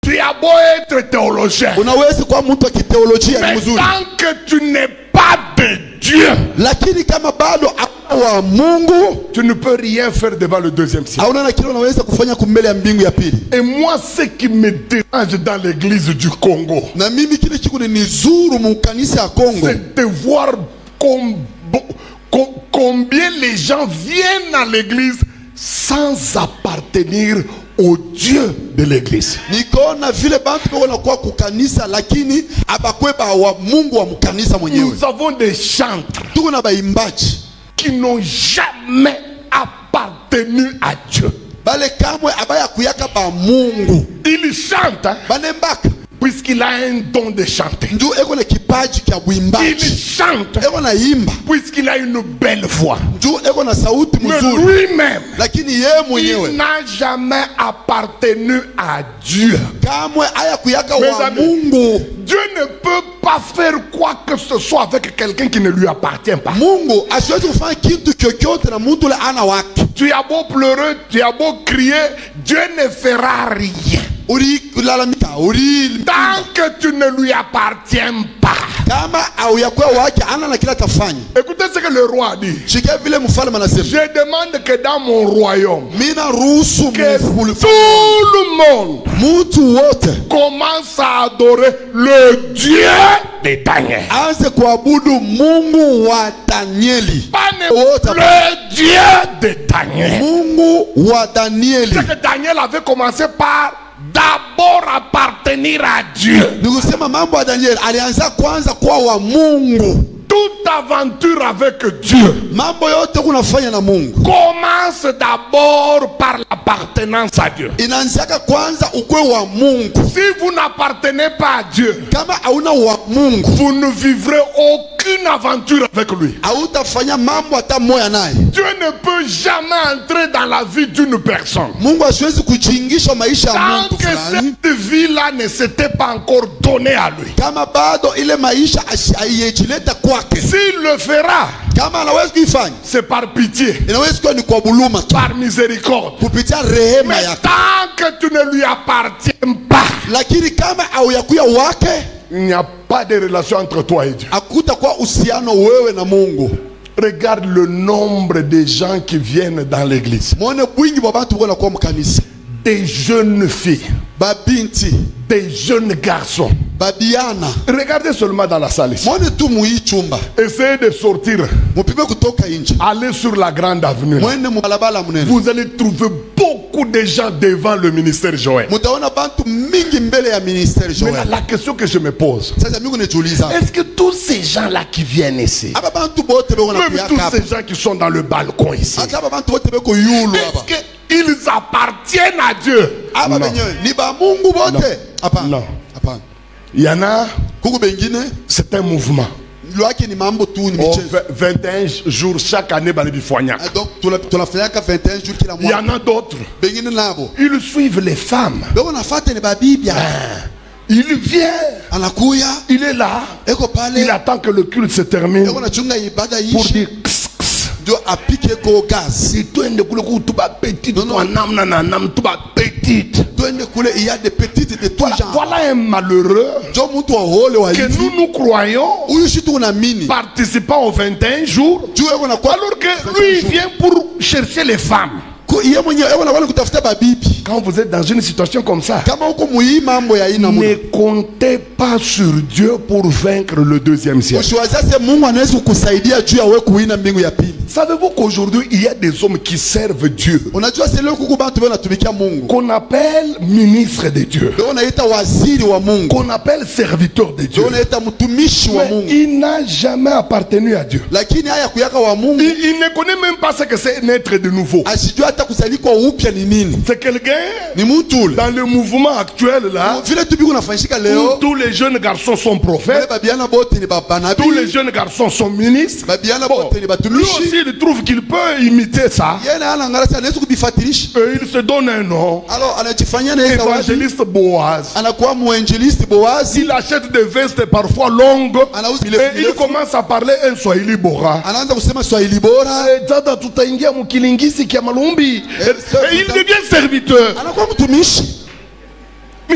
Tu as beau être théologien, unaweza kuwa mtu wa kithéolojia ni mais mzuri, tant que tu n'es pas de Dieu, lakini kama bado wa Mungu, tu ne peux rien faire devant le deuxième ciel. hauna na kile unaweza kufanya kumbele ya mbingu ya pili. Et moi, ce qui me dérange dans l'église du Congo, Na mimi kile kiku ni nizuru mu kanisa ya Kongo, c'est de voir combien les gens viennent à l'église sans appartenir au Dieu de l'église. nikona vile bantu bako na kwa kukanisa lakini abakweba wa Mungu wa mkanisa mwenyewe. Nous avons des chantres Tuko na baimbaji qui n'ont jamais appartenu à Dieu. bale kamwe abaya kuyaka ba Mungu. Ils chantent, hein, Banembaka puisqu'il a un don de chanter. ndio eko na kipaji kya Il buimbaji, chante eko na imba, puisqu'il a une belle voix. ndio eko na sauti Mais mzuri, lui-même, lakini yeye il mwenyewe n'a jamais appartenu à Dieu. kamwe aya kuyaka Mes wa amis, Mungu. Dieu ne peut pas faire quoi que ce soit avec quelqu'un qui ne lui appartient pas. Mungu asiwezi kufanya kitu kyokyote na mtu ule ana wake. Tu as beau pleurer, tu as beau crier, Dieu ne fera rien. Ulalamika, Tant que tu ne lui appartiens pas. kama au yakuwa wake ana na kila tafanya. Écoutez ce que le roi dit. Shikia vile mfalme anasema, Je demande que dans mon royaume, mina ruhusu que tout le monde mtu wote commence à adorer le Dieu de Daniel. aanze kuabudu Mungu wa Danieli. Pas le Dieu de Daniel. Mungu wa Danieli. C'est que Daniel avait commencé par d'abord appartenir à Dieu. Nikusema mambo ya Danieli alianza kwanza kuwa wa Mungu. Toute aventure avec Dieu Mambo yote kunafanya na Mungu commence d'abord par l'appartenance à Dieu. inaanzaka kwanza ukwe wa Mungu. Si vous n'appartenez pas à Dieu, Kama hauna wa Mungu, vous ne vivrez aucune aventure avec lui. hautafanya mambo hata moya naye. Dieu ne peut jamais entrer dans la vie d'une personne Mungu asiwezi kuchingisha maisha ya tant mtu que fulani cette vie-là ne s'était pas encore donnée à lui. kama bado ile maisha aiyejileta kwake. S'il le fera, Kama anaweza kuifanya, c'est par pitié, inaweza kuwa ni kwa buluma tu, par miséricorde. kupitia rehema Mais yake. tant que tu ne lui appartiens pas, Lakini kama au yakuya wake, il n'y a pas de relation entre toi et Dieu. hakutakuwa uhusiano wewe na Mungu. Regarde le nombre de gens qui viennent dans l'église. Mwone bwingi bwa bantu bwana kwa mkanisa. Des jeunes filles, Babinti, des jeunes garçons. babiana. Regardez seulement dans la salle ici. Mwone tu muhii chumba. Essayez de sortir. Mupime kutoka nje. Allez sur la grande avenue. Mwene mubalabala munene. Vous allez trouver beaucoup de gens devant le ministère Joël. Mutaona bantu mingi mbele ya ministère Joël. Mais la question que je me pose, Sasa mimi kunejiuliza. est-ce que tous ces gens-là qui viennent ici, Aba bantu bote beko na même kuyaka tous hapa. ces gens qui sont dans le balcon ici, Hata aba bantu bote beko yulu hapa. est-ce qu'ils appartiennent à Dieu? Aba Non. benyewe ni ba Mungu bote? Hapana. Non. Hapana. Il y en a, Kuku bengine c'est un mouvement. lwake ni mambo tu ni Oh, michezo. 21 jours chaque année, Banibifouagnac. Donc tunafanyaka 21 jours kila Il y en mwaka. a d'autres. Bengine nabo. Ils suivent les femmes. Beko nafuata ni babibia. Il vient, Anakuya, il est là, eko pale. il attend que le culte se termine Eko nachunga ibada pour ishi. dire kss, kss. Ndio apike ko gas. Twende kule kutuba petite, Non, non. kwa namna na namna tuba petite. Twende kule il y a des petites de tout genre. Voilà un malheureux Ndio mtu wa hole wa que hivi. nous croyons Huyu shi tu na mini. participant aux 21 jours, Juu eko na kwa. alors que lui il vient pour chercher les femmes. Yeye mwenyewe eko na kwenda kutafuta babibi. Quand vous êtes dans une situation comme ça, Kama uko muhii mambo ya ina ne muna. comptez pas sur Dieu pour vaincre le deuxième siècle. Usiwazase Mungu anaweza kukusaidia juu ya wewe kuina mbingu ya pili. Savez-vous qu'aujourd'hui il y a des hommes qui servent Dieu, Unajua sasa leo kuku bantu bana tumikia Mungu. qu'on appelle ministres de Dieu, Ndio unaita waziri wa Mungu. qu'on appelle serviteurs de Dieu. Ndio unaita mtumishi wa Mais Mungu. il n'a jamais appartenu à Dieu. Lakini haya kuyaka wa Mungu Il ne connaît même pas ce que c'est naître de nouveau. asijua hata kusalikwa upya ni nini. C'est quelqu'un Ni mtu ule. dans le mouvement actuel là, Vile tu biko nafanyika où leo. tous les jeunes garçons sont Wale prophètes, babiana bote ni babanabi. tous les jeunes garçons sont ministres. Babiana Bon, bote ni lui batumishi. aussi il trouve qu'il peut imiter ça. Yeye na anangara sana anaweza kubifatirisha. Et il se donne un nom, Alors anajifanyia na yeye zawadi. évangéliste Boaz. Anakuwa muinjilisti Boazi. Il achète des vestes parfois longues Anauza et mirefu il mirefu. commence à parler un Swahili bora. Anaanza kusema Swahili bora. Dada tutaingia mukilingisi kia malumbi. Et il ça, devient serviteur. Anakuwa mtumishi. Mais il n'a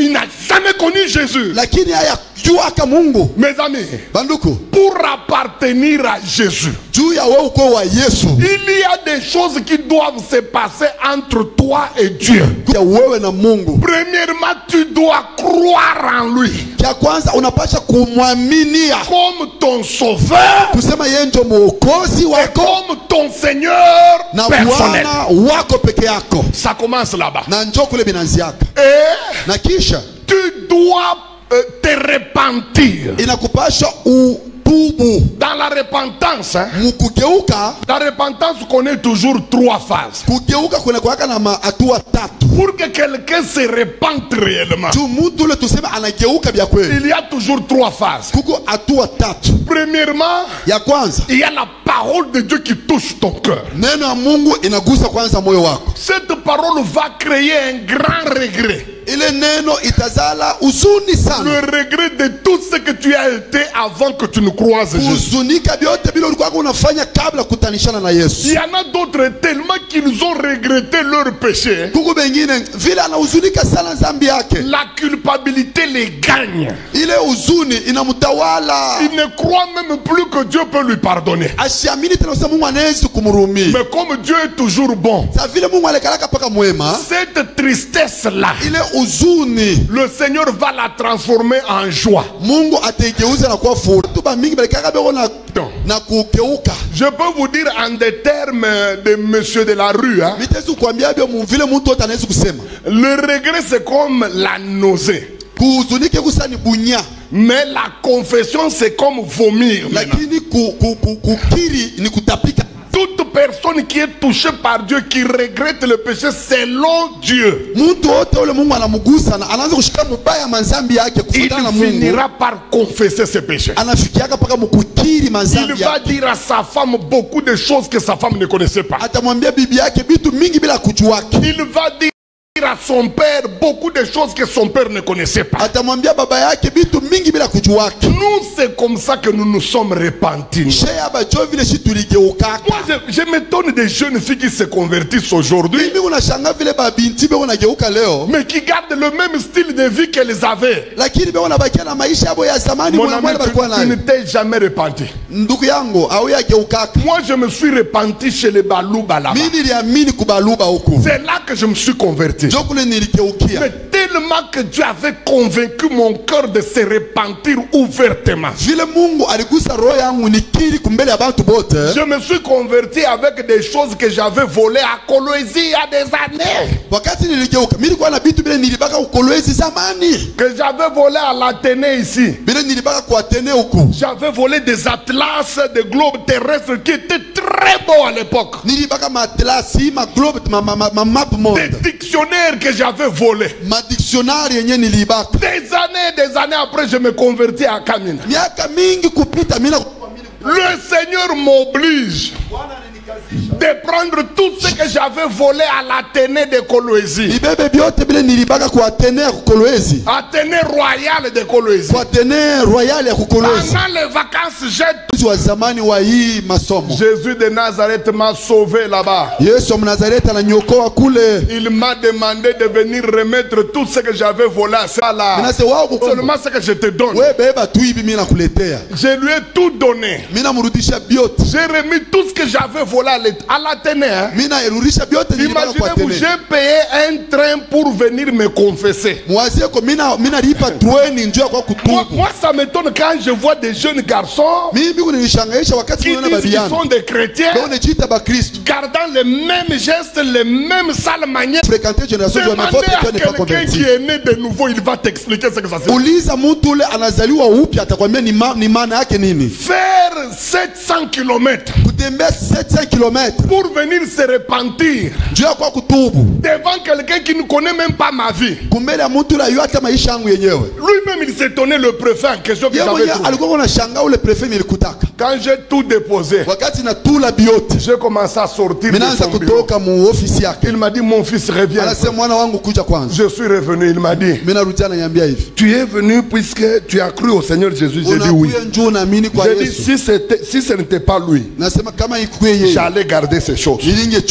jamais connu Jésus. lakini hayajua Mungu. Mes amis, Banduku, pour appartenir à Jésus, juu ya wewe uko wa Yesu, il y a des choses qui doivent se passer entre toi et Dieu. ya wewe na Mungu. Premièrement, tu dois croire en lui Kia kwanza unapasha kumwaminia comme ton sauveur kusema yeye ndio mwokozi et wako comme ton Seigneur na personnel. Bwana wako peke yako. Ça commence là-bas. Na njoo kule binaanziaka. Et Na kisha tu dois te repentir. inakupasha utubu. Dans la repentance, hein, Mukugeuka, la repentance connaît toujours 3 phases. kugeuka kuna kuwaka na hatua 3. Pour que quelqu'un se repente réellement, Tu mtu ule tuseme anageuka bya kweli. il y a toujours 3 phases. Kuko hatua 3. Premièrement, Ya kwanza, il y a la parole de Dieu qui touche ton cœur. neno ya Mungu inagusa kwanza moyo wako. Cette parole va créer un grand regret. Ile neno itazala uzuni sana. Le regret de tout ce que tu as été avant que tu ne croises Jésus. Uzunika byote bila ulikuwa unafanya kabla kutanishana na Il Yesu. y en a d'autres tellement qu'ils ont regretté leur péché. Kuko bengine vile anahuzunika sana dhambi yake. La culpabilité les gagne. Ile uzuni inamtawala. Il ne croit même plus que Dieu peut lui pardonner. Asiamini tena kusema Mungu anaweza kumhurumia. Mais comme Dieu est toujours bon, Sa vile Mungu alikalaka paka mwema, cette tristesse-là, ile uzuni le Seigneur va la transformer en joie. Mungu ataigeuza na kuwa furaha. Tu ba mingi balikaka beko na kugeuka. Je peux vous dire en des termes de monsieur de la rue, hein, Mitezu kuambia byo vile mtu wote anaweza kusema. le regret c'est comme la nausée. Kuhuzunike kusa ni bunya. Mais la confession c'est comme vomir. Maintenant. Lakini kukiri ni kutapika. Toute personne qui est touchée par Dieu, qui regrette le péché selon Dieu, Mtu wote ule Mungu anamugusa na anaanza kushika mubaya manzambi yake il kufuatana na Mungu. finira par confesser ses péchés. Anafikiaka paka mukukiri Il manzambi va yake. dire à sa femme beaucoup de choses que sa femme ne connaissait pas. Atamwambia bibi yake bitu mingi bila kujuaki. Il va dire à son père beaucoup de choses que son père ne connaissait pas. Atamwambia baba yake bitu mingi bila kujuaki. Nous, c'est comme ça que nous nous sommes repentis. Sheya bajo vile shi tuligeukaka. Moi, je m'étonne des jeunes filles qui se convertissent aujourd'hui, Mimi unashanga vile babinti beko nageuka leo. mais qui gardent le même style de vie qu'elles avaient. Lakini beko nabakia na maisha yabo ya zamani Mon mwana ami, mwana balikuwa tu ne nayo. t'es jamais repenti. Ndugu yangu au yageukaka. Moi, je me suis repenti chez les Balouba là-bas. Mimi niliamini kubaluba huku. C'est là que je me suis converti. Ndio kule niligeukia. Mais tellement que Dieu avait convaincu mon cœur de se repentir ouvertement. Vile Mungu aligusa roho yangu nikiri kumbele ya bantu bote. Je me suis converti avec des choses que j'avais volées à Coloésie il y a des années. Wakati niligeuka, mimi nilikuwa na bitu bile nilibaka ukolwezi zamani. Que j'avais volé à l'Athénée ici. Bile nilibaka kwa Atene huku. J'avais volé des atlas, des globes terrestres qui étaient très beaux à l'époque. Nilibaka matlasi, ma globe, ma map Des monde. dictionnaires que j'avais volés. Ma dictionnaire yenye nilibaka. Des années après, je me convertis à Kamina. Miaka mingi kupita mina Le Seigneur m'oblige de prendre tout ce que j'avais volé à l'Athénée de Coloésie. Ibebe biote bile nilibaka kwa Atene ya kukolwezi. Athénée royale de Coloésie. Kwa Atene royal ya kukolwezi. Pendant les vacances, j'ai... Wa zamani wa hii masomo. Jésus de Nazareth m'a sauvé là-bas. Yesu mnazareti ananyokoa kule. Il m'a demandé de venir remettre tout ce que j'avais volé à ça là. Minase wao kukombo. Seulement ce que je te donne. We beba tu hivi mimi nakuletea. Je lui ai tout donné. Mina murudisha biote. J'ai remis tout ce que j'avais volé à l'Athénée. Hein. Mina erudisha biote nilibaka kwa Imaginez-vous, Atene. j'ai payé un train pour venir me confesser. Mwazie ko mina lipa treni njoo kwa kutubu. Moi, ça m'étonne quand je vois des jeunes garçons Mimi kunishangaisha wakati qui niona disent qu'ils babiana. sont des chrétiens, Ndio unajiita ba Kristo. gardant les mêmes gestes, les mêmes sales manières. Fréquenter génération de Demandez n'importe à qui n'est pas quelqu'un qui converti. est né de nouveau, il va t'expliquer ce que ça signifie. Uliza mtu ule anazaliwa upya atakwambia ni maana yake nini. Faire 700 km Kutembea 700 km pour venir se repentir njoo kwa kutubu. devant quelqu'un qui ne connaît même pas ma vie. Kumbele ya mtu ule hata maisha yangu yenyewe. Lui-même, il s'étonnait le préfet en question que Yeye j'avais mwenyewe trouvé. alikuwa anashangaa ule prefet nilikutaka. Quand j'ai tout déposé, Wakati na tula biote. j'ai commencé à sortir de Minaanza son bureau. kutoka mu ofisi yake. Il m'a dit, mon fils, reviens. Anasema mwana wangu kuja kwanza. Je suis revenu, il m'a dit, Mimi narudia ananiambia hivi. tu es venu puisque tu as cru au Seigneur Jésus. J'ai dit oui. Unakuja njoo naamini kwa J'ai dit, Yesu. si ce n'était pas lui, Nasema kama ikuye yeye. j'allais garder ces choses. Nilinge chu.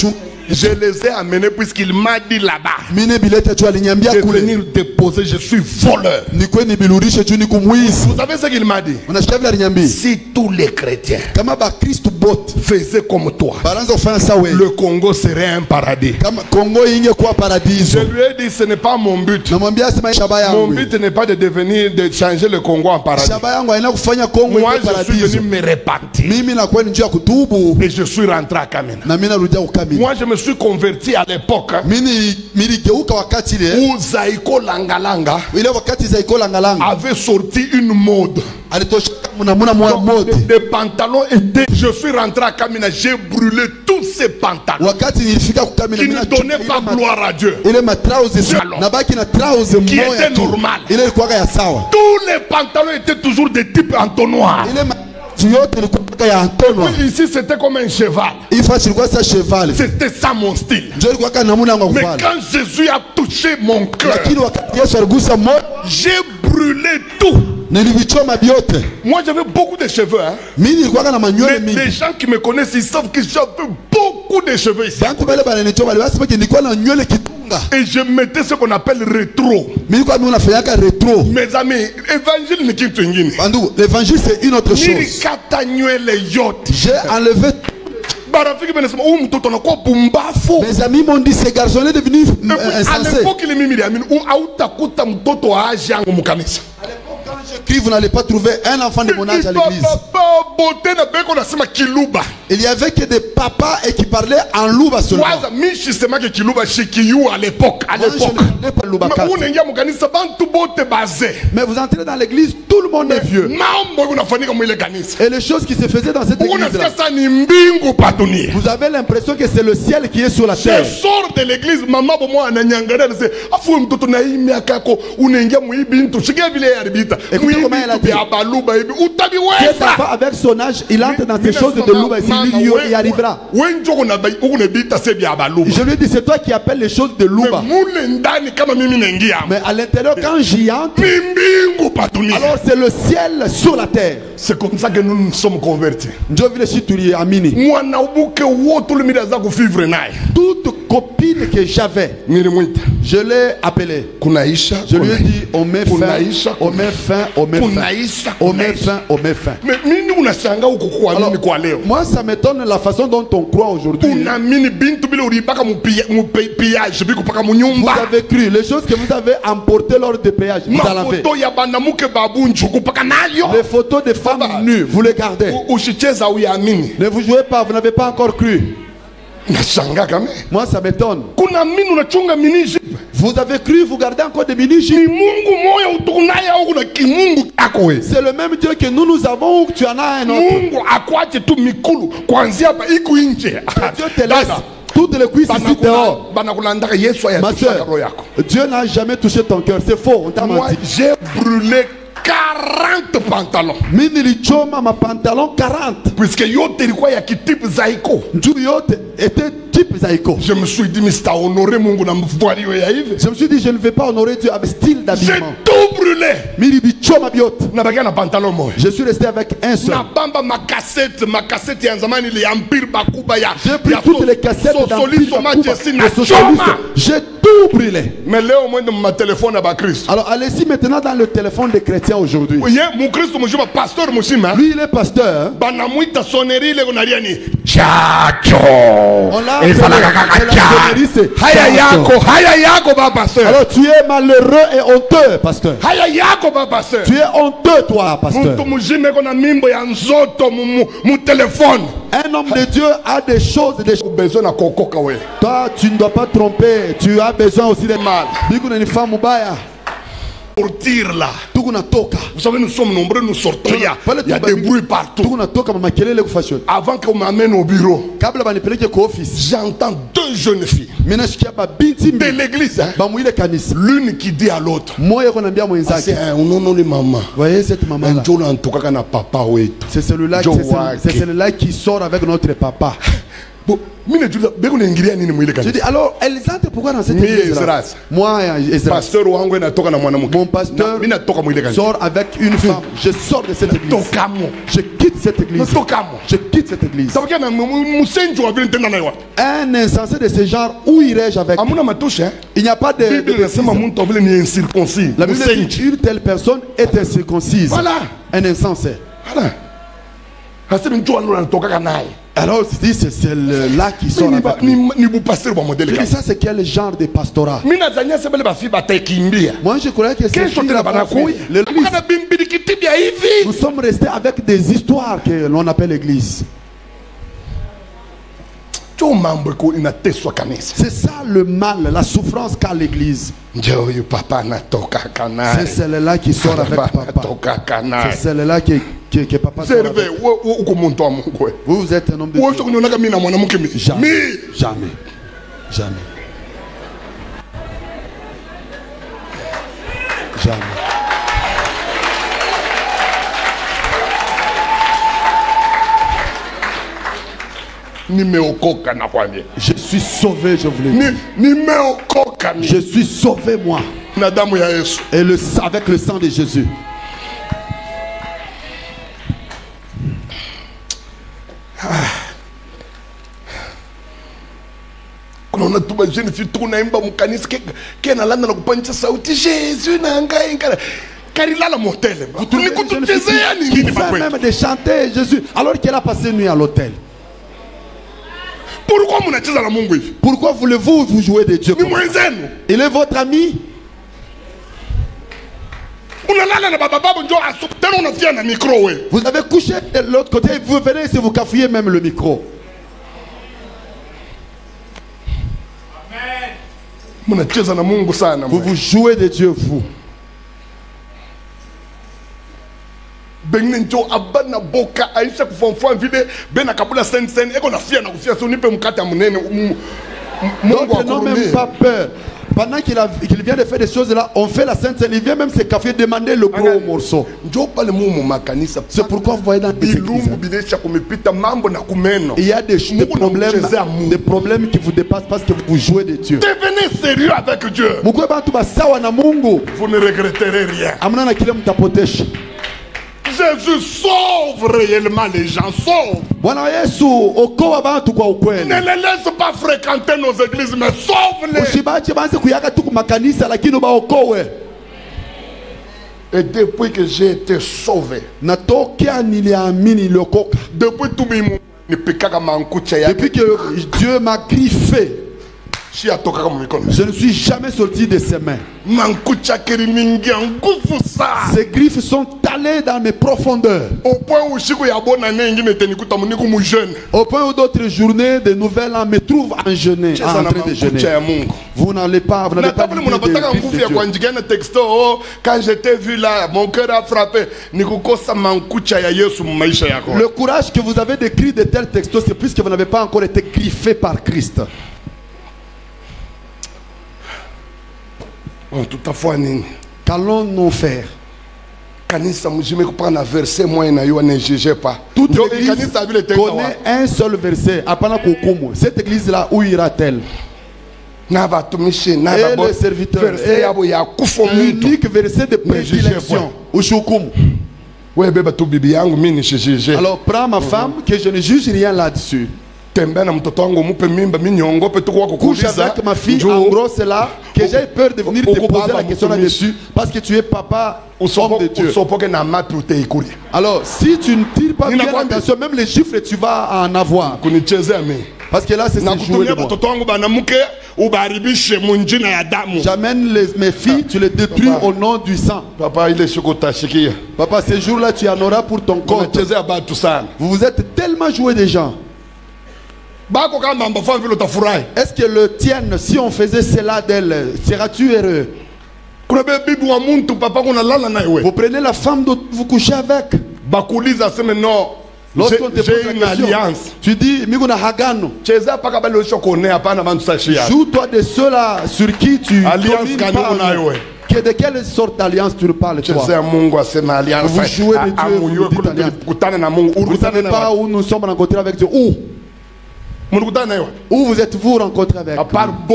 Je les ai amenés puisqu'il m'a dit là-bas. Mine bilete tu alinyambia De kule. venir déposer, je suis voleur. Ni kweni bilurishe tu ni kumwizi. Vous savez ce qu'il m'a dit? Unasikia vile alinyambia. Si tous les chrétiens Kama ba Kristo bot. faisaient comme toi, Balanza kufanya sawa. le Congo serait un paradis. Kama Kongo inge kuwa Je paradiso. lui ai dit, ce n'est pas mon but. Namwambia sema shaba Mon yangu. but n'est pas de devenir, de changer le Congo en paradis. Shaba yangu haina kufanya Kongo Moi, iwe je suis paradiso. venu me repentir. Mimi nakuwa ni njia ya kutubu. Et je suis rentré à Kamina. Na mimi narudia ukamili. Moi, je me suis converti à l'époque Mimi niligeuka wakati ile. où Zaiko Langalanga Ile wakati za ikola ngalanga. avait sorti une mode. Alitoshika muna mode. Des pantalons étaient. Je suis rentré à Kamina, j'ai brûlé tous ces pantalons Wakati nilifika kukamila qui ne donnaient pas gloire à Dieu. ile matrauze na baki na trauze Qui moya était tu. normal. Ile ilikuwa ya sawa. Tous les pantalons étaient toujours de type entonnoir. Ile yote ilikuwa ya Antono. Ici, c'était comme un cheval. Ifa ilikuwa sa cheval. C'était ça mon style. Ndio ilikuwa kana namuna Mais kuvala. quand Jésus a touché mon cœur, Lakini wakati Yesu aligusa moyo, j'ai brûlé tout. nilivichoma vyote. Moi, j'avais beaucoup de cheveux. Hein. Mimi nilikuwa na manywele mingi. Les gens qui me connaissent, ils savent que j'avais beaucoup de cheveux ici. Bantu bale bananichoma basi nilikuwa na nywele kitunga. Et je mettais ce qu'on appelle rétro. Mimi nilikuwa mimi nafanyaka retro. Mes amis, évangile ni kitu ingine. Bandu, l'évangile c'est une autre chose. Nilikata nywele yote. J'ai enlevé. Barafiki benasema huyu mtoto anakuwa pumbafu. Mes amis m'ont dit ce garçon est devenu À insensé. l'époque ile mimi niliamini hautakuta mtoto wa âge yangu mkanisa. Quand j'écris, vous n'allez pas trouver un enfant de mon âge à l'église. Beauté na beko nasema kiluba. Il y avait que des papas et qui parlaient en louba seulement. Kwanza mimi shisemake kiluba shikiyu à l'époque. Moi, je n'ai pas louba kati. Unaingia mkanisa bantu bote bazee. Mais vous entrez dans l'église, tout le monde est vieux. Mambo unafanyika mwile kanisa. Et les choses qui se faisaient dans cette église-là, Unasikia sasa ni mbingu pa dunia. vous avez l'impression que c'est le ciel qui est sur la Je terre. sors de l'église, mama bomo ananyangalia anasema afu mtoto na hii miaka yako unaingia muibi mtu shikia vile yaribita. Écoutez comment elle a dit. Ya baluba hivi Cet utabiweza. enfant, avec son âge, il entre dans ces choses de louba et lui, il y arrivera. Wenjo unabita sebi ya baluba. Je lui dis, c'est toi qui appelles les choses de louba. Mule ndani kama mimi naingia. Mais à l'intérieur, quand j'y entre, Mbingu pa dunia. alors c'est le ciel sur la terre. C'est comme ça que nous nous sommes convertis. Ndio vile si tuliamini. Mwanaubuke wote ule mida za kuvivre naye. Toute copine que j'avais, Nilimwita. je l'ai appelée. Kunaisha. Je lui ai dit, on met fin, Kunaisha. on met fin, on met fin. Kunaisha. On met fin, on met fin. Mais mimi unashanga huko kwa nini kwa leo? Moi, ça m'étonne la façon dont on croit aujourd'hui. Unaamini bintu bila ulipaka mupiyage biku paka Vous munyumba. avez cru, les choses que vous avez emportées lors des péages, vous en avez. Mafoto ya banamuke babunju kupaka nayo. Les photos des femmes nues, vous les gardez. Usicheza uyaamini. Ne vous jouez pas, vous n'avez pas encore cru. Nashanga kama. Moi, ça m'étonne. Kuna mini unachunga miniji. Vous avez cru, vous gardez encore des mini-jupes. Ni Mungu moya utukunaye au kuna kimungu ako wewe. C'est le même Dieu que nous avons ou que tu en as un autre. Mungu akwache tu mikulu kuanzia hapa iko nje. Dieu te laisse toutes les cuisses ici dehors. Banakulandaka Yesu Ma ayatushaka soeur, roho yako. Dieu n'a jamais touché ton cœur. C'est faux, on t'a Moi, menti. j'ai brûlé 40 pantalons. Mimi nilichoma ma pantalon 40. Puisque yote ilikuwa ya kitipu zaiko. Njuu yote était type Zaiko. Je me suis dit, mais c'est à honorer Mungu na mvuari ya hivi. Je me suis dit, je ne vais pas honorer Dieu avec style J'ai d'habillement. tout brûlé. Mimi bichoma biote. Nabakia na pantalon moja. Je suis resté avec un seul. Na bamba ma cassette ya zamani ile ya Empire Bakuba ya. J'ai pris toutes les cassettes Sosoli Soma Jesse na de choma. J'ai tout brûlé. Mais leo mwende ma téléphone à Christ. Alors allez-y maintenant dans le téléphone des chrétiens aujourd'hui. Oui, mon Christ mujuma pasteur mushima. Lui il est pasteur. Hein? Banamuita sonnerie ile kunalia ni chacho. On l'a Et appelé- fala et la kakacha. sonnerie, c'est Haya yako ba pasteur. Alors tu es malheureux et honteux, pasteur. Haya yako ba pasteur. Tu es honteux, toi, pasteur. Mtu mujime kona mimbo ya nzoto mu téléphone. Un homme de Dieu a des choses, Besoin na kokoka we. Toi, tu ne dois pas tromper. Tu as besoin aussi de mal. Biko ni femme mubaya. Sortir là. Tuku natoka. Vous savez, nous sommes nombreux, nous sortons. Il y a des bruits partout. Tuku natoka mama kelele kufashion. Avant qu'on m'amène au bureau, Kabla banipeleke kwa office. j'entends deux jeunes filles Mena shikia ba binti de mbili. l'église. Hein? Ba muile kanisa. L'une qui dit à l'autre, Moya ko nambia c'est mwenzake. un non les maman. Voyez cette maman là. En tout cas, na papa wetu. C'est celui-là Joe c'est celui-là qui sort avec notre papa. Je dis, alors, elles entrent pourquoi dans cette église-là? Moi, Ezra, mon pasteur sort avec une femme. Je sors de cette église. Je quitte cette église. Je quitte cette église. Un insensé de ce genre, où irais-je avec? Il n'y a pas de... La Bible dit une telle personne est incirconcise. Voilà. Un insensé. Voilà. Alors, c'est celle-là qui sort avec lui. Et ça, c'est quel genre de pastorat? Moi, je croyais que c'est l'église. Nous sommes restés avec des histoires que l'on appelle l'église. C'est ça le mal, la souffrance qu'a l'église. C'est celle-là qui sort avec papa. C'est celle-là que papa sort avec. Vous êtes un homme de Dieu. Jamais. Jamais. Jamais. Jamais. Je suis sauvé, je vous l'ai dit. Je suis sauvé, moi. Et avec le sang de Jésus. Même de chanter Jésus alors qu'elle a passé une nuit à l'hôtel. Pourquoi voulez-vous vous jouer de Dieu? Il est votre ami. Vous avez couché de l'autre côté, vous venez ici, vous cafouillez même le micro. Vous vous jouez de Dieu, vous. D'autres n'ont même pas peur. Pendant qu'il vient de faire des choses là, on fait la Sainte Seine. Il vient même se café demander le gros morceau. C'est pourquoi vous voyez dans les églises, il y a des problèmes qui vous dépassent parce que vous jouez de Dieu. Devenez sérieux avec Dieu. Vous ne regretterez rien. Jésus sauve réellement les gens, sauve. Ne les laisse pas fréquenter nos églises, mais sauve-les. Et depuis que j'ai été sauvé, depuis que Dieu m'a griffé, je ne suis jamais sorti de ses mains. Ces griffes sont allées dans mes profondeurs. Au point où d'autres journées de nouvelles me trouvent en jeûne, en train de jeûner. Vous n'allez pas, vous n'avez pas de quand j'étais vu là, mon cœur a frappé. Le courage que vous avez d'écrire de tels textos, c'est puisque vous n'avez pas encore été griffé par Christ. Qu'allons-nous faire? Toute l'église connaît un seul verset. Cette église-là, où ira-t-elle? Et le serviteur, l'unique verset de prédilection. Alors prends ma femme, que je ne juge rien là-dessus. Couche avec ma fille, en gros c'est là que j'ai peur de venir te poser la question là-dessus, parce que tu es papa, homme de Dieu. Alors si tu ne tires pas bien attention, même les chiffres tu vas en avoir. Parce que là c'est jouer de moi. J'amène mes filles, tu les détruis au nom du sang. Papa, ce jour-là tu en auras pour ton compte. Vous vous êtes tellement joué des gens. Est-ce que le tien, si on faisait cela d'elle, seras-tu heureux? Vous prenez la femme dont vous couchez avec. Lorsqu'on te pose la question, tu dis joue-toi de ceux-là sur qui tu parles. De quelle sorte d'alliance tu parles, toi? Vous jouez de Dieu, vous ne savez pas où nous sommes rencontrés avec Dieu. Où? Où vous êtes-vous rencontré avec lui?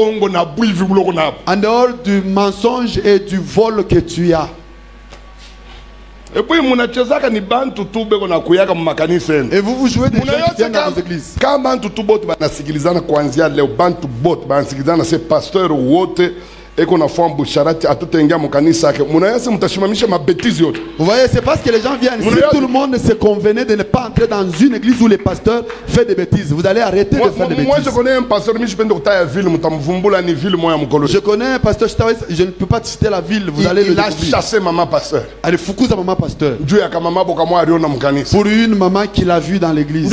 En dehors du mensonge et du vol que tu as. Et puis et vous jouez des gens qui viennent dans vos églises. Quand bantu tu bot banasikilizana kuanzia leo bantu bot banasikilizana se pasteur wote eko na forme busharati atutengia mukanisa yake munayasi mtashimamisha mabetizi yote. Vous voyez, c'est parce que les gens viennent. Si tout le monde se convenait de ne pas entrer dans une église où les pasteurs font des bêtises, vous allez arrêter de faire des bêtises. Moi je connais un pasteur, je connais un pasteur, je ne peux pas citer la ville, vous allez le découvrir. Il a chassé maman pasteur. Allez fukuza maman pasteur. Pour une maman qu'il a vue dans l'église.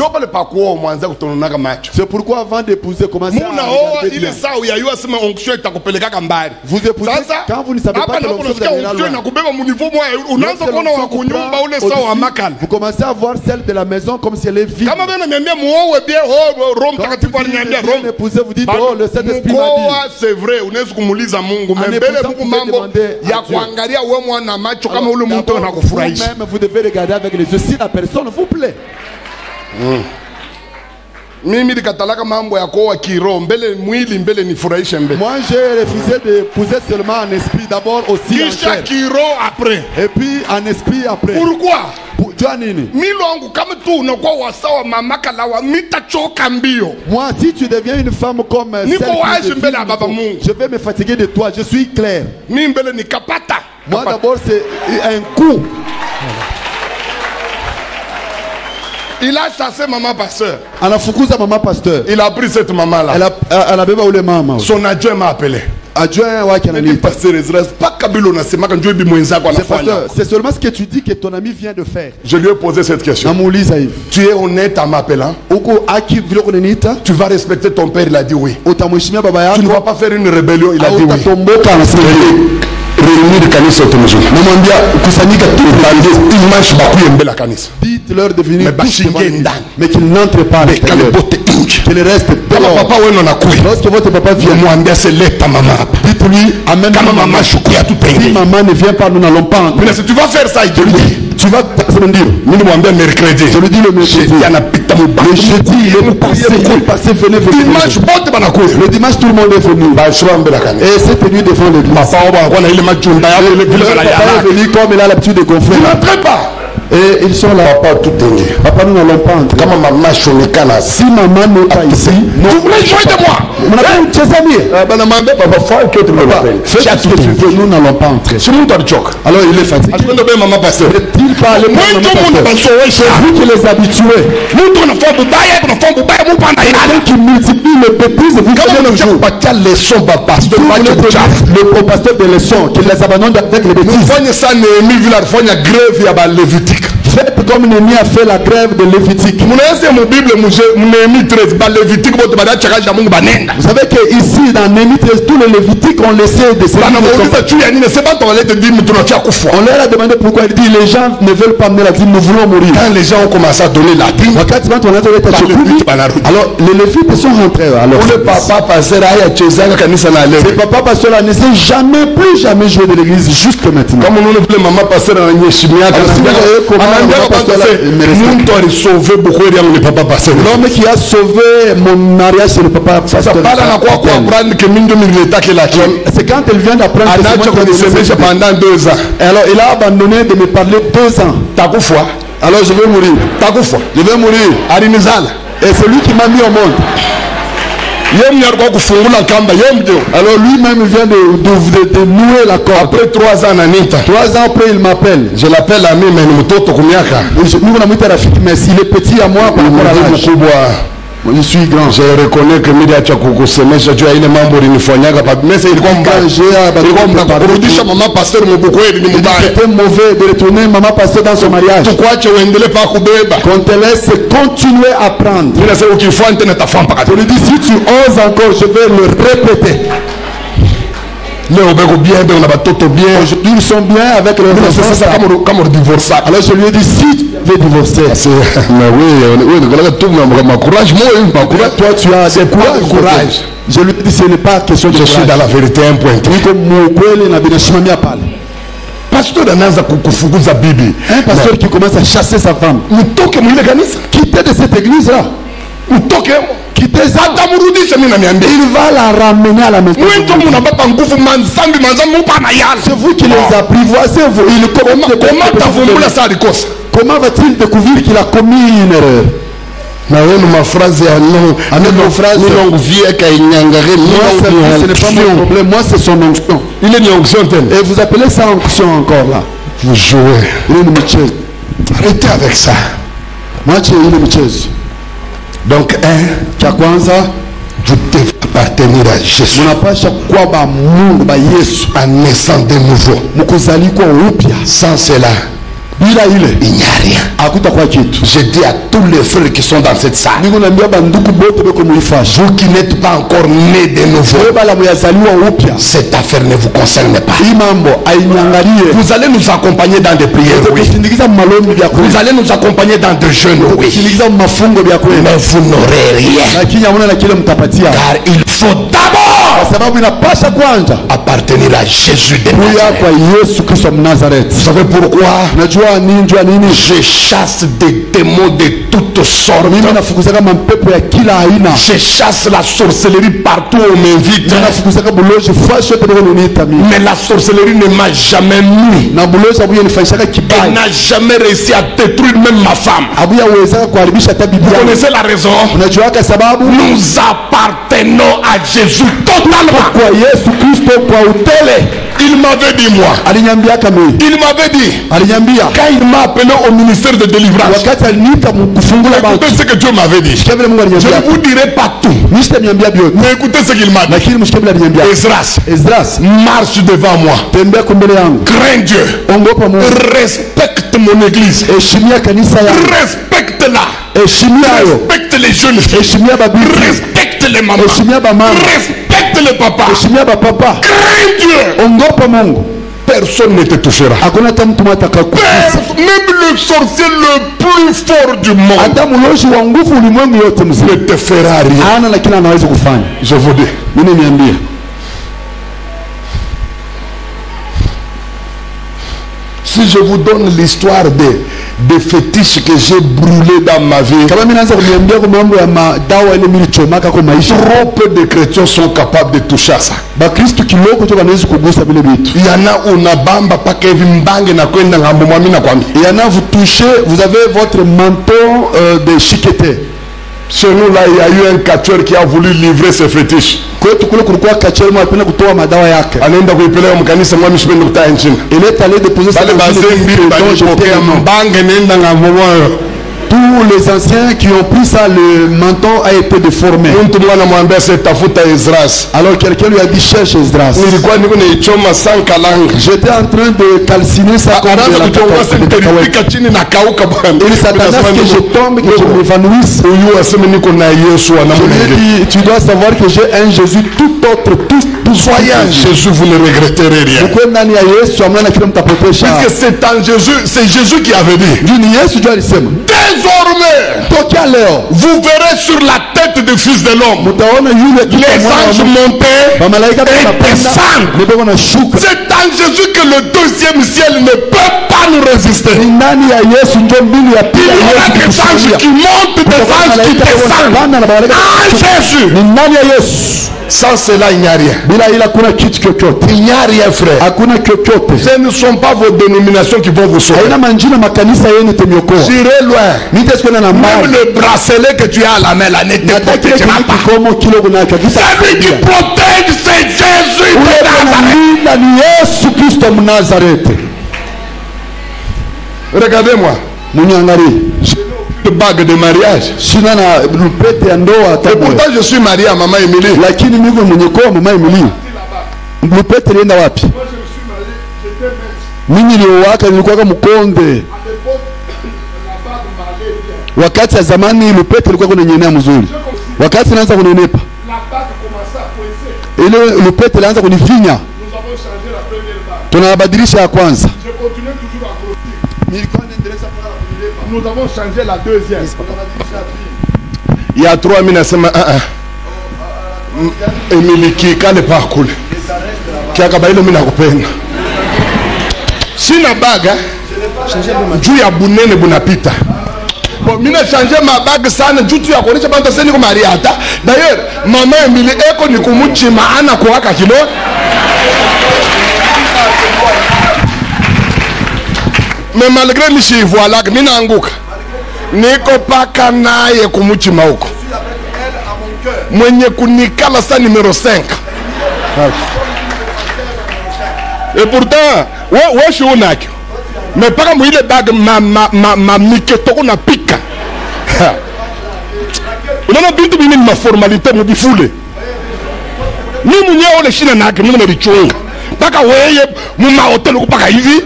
C'est pourquoi avant d'épouser, commencez à regarder bien. Vous épousez quand vous ne savez pas que l'onction vous amènera loin. Vous commencez à voir celle de la maison comme si elle est vide. Quand vous épousez, vous dites, oh, le Saint-Esprit m'a dit. C'est vrai, vous devez regarder avec les yeux si la personne vous plaît. Moi j'ai refusé d'épouser seulement en esprit, d'abord aussi en chair. Après. Et puis en esprit après. Pourquoi? Moi, si tu deviens une femme comme celle je vais me fatiguer de toi, je suis clair. Moi d'abord c'est un coup. Il a chassé maman pasteur. Il a pris cette maman là. Son adjoint m'a appelé. C'est seulement ce que tu dis que ton ami vient de faire. Je lui ai posé cette question. Tu es honnête en m'appelant? Tu vas respecter ton père? Il a dit oui. Tu ne vas pas faire une rébellion? Il a dit oui. Dites-leur de venir mais qu'ils n'entrent pas à l'intérieur, qu'ils restent dehors. Lorsque votre papa vient, dites-lui, amène maman. Si maman ne vient pas, nous n'allons pas entrer. Mais si tu vas faire ça, il te dit, tu vas me dire, mercredi. Je lui dis le mercredi. Le jeudi, il est passé, venez. Le dimanche, tout le monde est venu. Et c'est tenu devant l'église. Papa est venu comme il a l'habitude de gonfler. Vous n'entrez pas. Et ils sont là. Papa, nous n'allons pas entrer. Si maman n'est pas ici, vous voulez jouer de moi? Faites ce que tu veux, nous n'allons pas entrer. Alors il est fatigué. Est-il pas allé maman pasteur? C'est vous qui les habituez. Quelqu'un qui multiplie les bêtises, vous faites le jour. Le pasteur des leçons, qui les abandonne avec les bêtises. Faites comme Néhémie a fait la grève de Lévitique. Vous savez que ici dans Néhémie 13, tous les Lévitiques ont laissé de se on leur a demandé pourquoi. Il dit les gens ne veulent pas amener la dîme, nous voulons mourir. Quand les gens ont commencé à donner la dîme, alors les Lévites sont rentrés. Le papa pasteur ne sait jamais, plus jamais jouer de l'église, juste maintenant. Comme on le maman pasteur l'homme qui a sauvé mon mariage, c'est le papa pasteur. C'est quand elle vient d'apprendre pendant 2 ans. Alors il a abandonné de me parler 2 ans. Alors je vais mourir. Je vais mourir. Et c'est lui qui m'a mis au monde. Alors lui-même vient de nouer la corde. Après 3 ans, 3 ans après, il m'appelle. Je l'appelle ami, mais mais s'il est petit à moi par rapport à l'âge. Je suis grand. Je reconnais que Midi Achakuku semesha juu ya ile mambo linifanyanga pa mesa ilikuwa mbaya. Kurudisha mama pastor mbukweli ni mbaya. C'était mauvais de retourner maman pasteur dans son mariage. Tukwache uendelee pa kubeba. Qu'on te laisse continuer à prendre. Mimi nasema ukifanya tena tafamba kati. Je lui dis si tu oses encore, je vais le répéter. Aujourd'hui ils sont bien avec leur enfant. Comme divorçable. Alors je lui ai dit si tu veux divorcer. Mais oui, toi tu as des courage. Je lui ai dit ce n'est pas question de je suis dans la vérité un point. Pasteur anaanza kufukuza bibi. Un pasteur qui commence à chasser sa femme. Quittez de cette église là. Il va la ramener à la maison. C'est vous qui les apprivoisez. Comment va-t-il découvrir qu'il a commis une erreur? Ma phrase est non. Ce n'est pas mon problème. Moi, c'est son onction. Il est une onction. Et vous appelez ça onction encore là? Vous jouez. Arrêtez avec ça. Moi, tu es une micheuse. Donc, vous devez appartenir à Jésus. En naissant de nouveau. Sans cela, il n'y a rien. Je dis à tous les frères qui sont dans cette salle, vous qui n'êtes pas encore nés de nouveau, cette affaire ne vous concerne pas. Vous allez nous accompagner dans des prières, oui. Vous allez nous accompagner dans des jeûnes, oui. Mais vous n'aurez rien. Car il faut d'abord appartenir à Jésus de Nazareth. Vous savez pourquoi? Je chasse des démons de toutes sortes. Je chasse la sorcellerie partout où on m'invite. Mais la sorcellerie ne m'a jamais mis. Elle n'a jamais réussi à détruire même ma femme. Vous connaissez la raison? Nous appartenons à Jésus totalement. Il m'avait dit moi. Il m'avait dit. Quand il m'a appelé au ministère de délivrance, écoutez ce que Dieu m'avait dit. Je ne vous dirai pas tout. Mais écoutez ce qu'il m'a dit. Esdras, marche devant moi. Crains Dieu. Respecte mon église. Respecte-la. Respecte les jeunes filles. Respecte les mamans. Respecte les papas. Crains Dieu. Personne ne te touchera. Même le sorcier le plus fort du monde ne te fera rien. Je vous dis. Si je vous donne l'histoire des fétiches que j'ai brûlés dans ma vie, trop peu de chrétiens sont capables de toucher à ça. Il y en a où il y en a vous touchez, vous avez votre manteau de chiqueté. Chez nous là, il y a eu un catcheur qui a voulu livrer ses fétiches. Il est allé déposer ça dans tous les anciens qui ont pris ça, le menton a été déformé. Alors quelqu'un lui a dit cherche Esdras. J'étais en train de calciner ça comme de la il s'attendait que je tombe, que je m'évanouisse. Je lui ai dit, tu dois savoir que j'ai un Jésus tout autre, tout soyez en Jésus, vous ne regretterez rien. Puisque c'est en Jésus, c'est Jésus qui avait dit. Désormais, vous verrez sur la tête du Fils de l'homme les anges monter et descendre. C'est en Jésus que le deuxième ciel ne peut pas nous résister. Il y aura des anges qui montent, des anges qui descendent. En Jésus. Sans cela, il n'y a rien. Il n'y a rien, frère. Ce ne sont pas vos dénominations qui vont vous sauver. J'irai loin. Même le bracelet que tu as à la main, là, ne te protégera pas. Celui qui protège, c'est Jésus de Nazareth. Regardez-moi. De bague de mariage. Et pourtant je suis marié à maman Émilie. Moi je me suis marié, j'étais maître. Wakati ya zamani lupete ilikuwa kunanyenya mzuri. Wakati naanza kunenepa, ile lupete ilianza kunifinya. Tunabadilisha ya kwanza. Nous avons changé la deuxième. Il y a 3 minutes, nasema Emily kikale pa kule. Kiakaba ile mimi nakupenda. Sina baga. Juu ya bunene bunapita. Bon, mina changer ma bague sana jutu ya kuonesha banta seni ko Mariata. D'ailleurs, maman Emile eko ni kumuchima ana kuwaka kilo. Mais malgré mishi voilà que mina anguka. Niko paka naye kumuchima huko. Mwenye kunikala sa numéro 5. Et pourtant, ouais je suis honnête. Mais par exemple, il est bague ma miketo na pika. On a bintu bini ma formalité mo bifule. Ni munye ole shina na ke ni na bichunga. Paka weye mu ma hotel ko paka hivi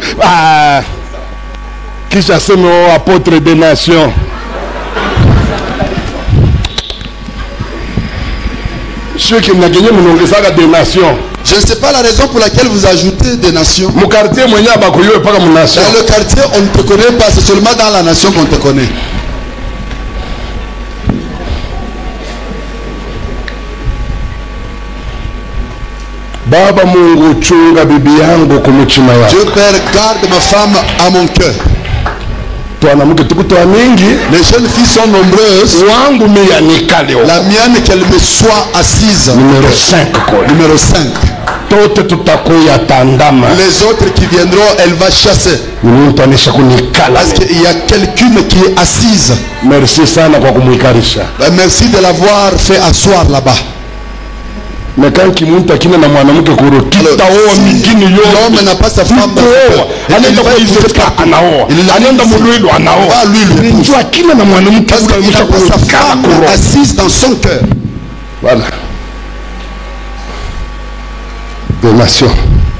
kisha sema apôtre des nations. Ceux qui n'ont gagné mon ongesaka des nations. Je ne sais pas la raison pour laquelle vous ajoutez des nations. Mon quartier, dans le quartier, on ne te connaît pas, c'est seulement dans la nation qu'on te connaît. Baba Mungu chunga bibi yangu kumuchima yako. Dieu Père, garde ma femme à mon cœur. Les jeunes filles sont nombreuses. La mienne, qu'elle me soit assise. Numéro 5. Numéro 5. Les autres qui viendront, elle va chasser. Parce qu'il y a quelqu'une qui est assise. Merci de l'avoir fait asseoir là-bas. Mais quand l'homme n'a pas sa femme, assise dans son cœur. Voilà. Des nations.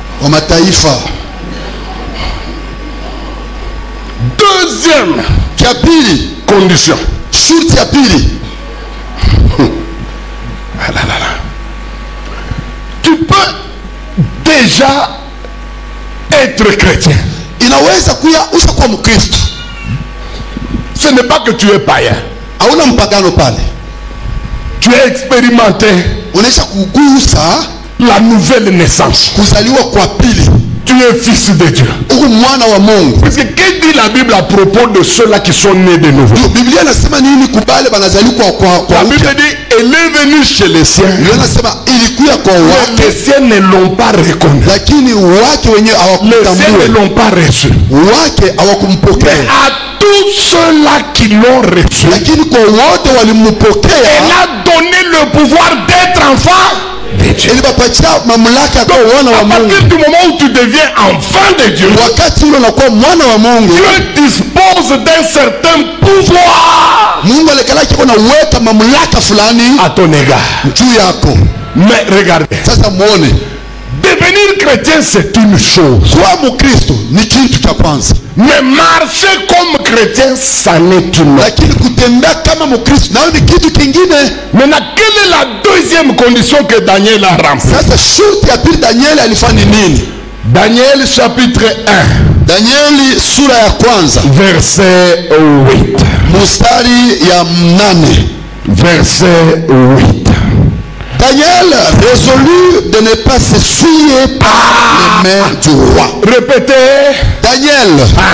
Deuxième condition. Tu peux déjà être chrétien. Ce n'est pas que tu es païen. Tu es expérimenté la nouvelle naissance. Tu es fils de Dieu. Parce que qu'est-ce que dit la Bible à propos de ceux-là qui sont nés de nouveau? La Bible dit, elle est venue chez les siens. Les siens ne l'ont pas reconnu. Les siens ne l'ont pas reçu. Mais à tous ceux-là qui l'ont reçu, elle a donné le pouvoir d'être enfant. Donc, à partir du moment où tu deviens enfant de Dieu, Dieu dispose d'un certain pouvoir à ton égard. Mais regardez, devenir chrétien c'est une chose, mais marcher comme chrétien ça n'est une autre. Maintenant, quelle est la deuxième condition que Daniel a remplie? Daniel chapitre 1 verset 8. Verset 8. Daniel résolut de ne pas se souiller par les mains du roi. Répétez. Daniel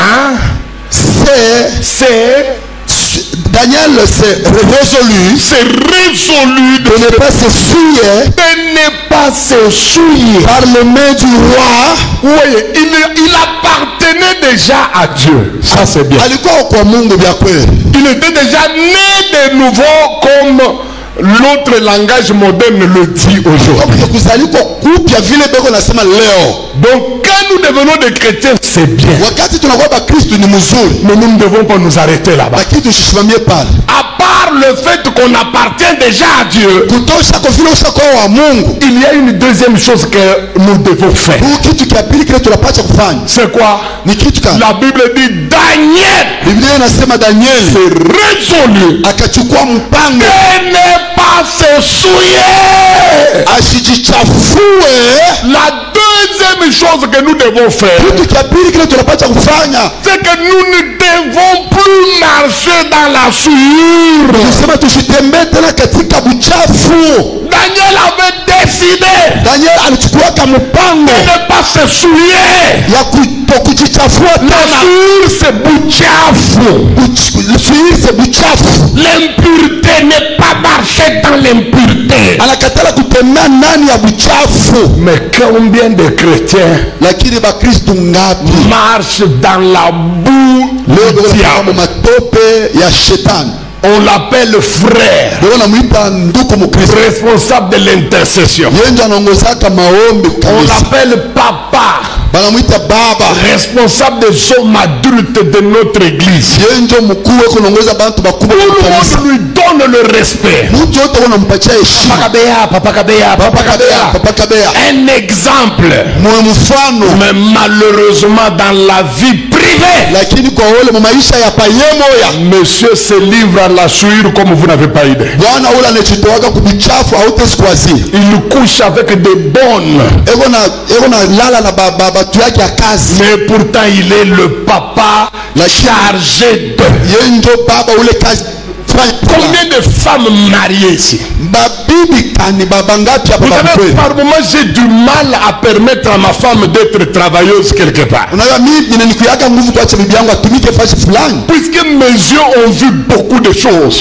Daniel s'est résolu de ne pas se souiller par les mains du roi. Oui, il appartenait déjà à Dieu. Ça c'est bien. Il était déjà né de nouveau comme l'autre langage moderne le dit aujourd'hui. Donc quand nous devenons des chrétiens, c'est bien. Mais nous ne devons pas nous arrêter là-bas. À part le fait qu'on appartient déjà à Dieu, il y a une deuxième chose que nous devons faire. C'est quoi? La Bible dit Daniel s'est résolu de ne pas se souiller. La deuxième chose que nous devons faire, c'est que nous ne devons plus marcher dans la souillure. Daniel avait décidé Daniel alichukua kama mpango de ne pas se souiller. ya kujichafua La souillure c'est buchafu. Souillure c'est buchafu. L'impureté n'est pas marcher dans l'impureté. Anakatala kutembea ndani ya buchafu. Mais combien de chrétiens Lakini bakristo ngapi marchent dans la boue du diable? Matope ya shetani. On l'appelle frère, responsable de l'intercession. On l'appelle papa, responsable des hommes adultes de notre église. Tout le monde lui donne le respect. Papa Kabea. Un exemple. Mais malheureusement dans la vie privée, monsieur se livre à la souillure comme vous n'avez pas idée. Il couche avec des bonnes. Mais pourtant il est le papa chargé de. Combien de femmes mariées ici? Vous savez, par moment j'ai du mal à permettre à ma femme d'être travailleuse quelque part. Puisque mes yeux ont vu beaucoup de choses.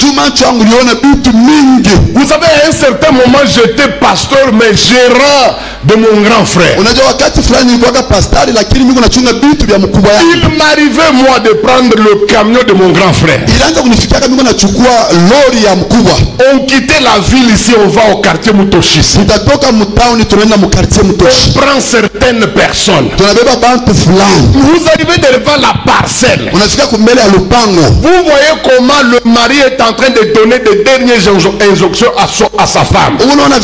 Vous savez, à un certain moment j'étais pasteur mais gérant de mon grand frère. Il m'arrivait moi de prendre le camion de mon grand frère. On quittait la ville ici, on va au quartier Mutoshisi. On prend certaines personnes. Vous arrivez devant la parcelle. Vous voyez comment le mari est en train de donner des dernières injonctions à sa femme.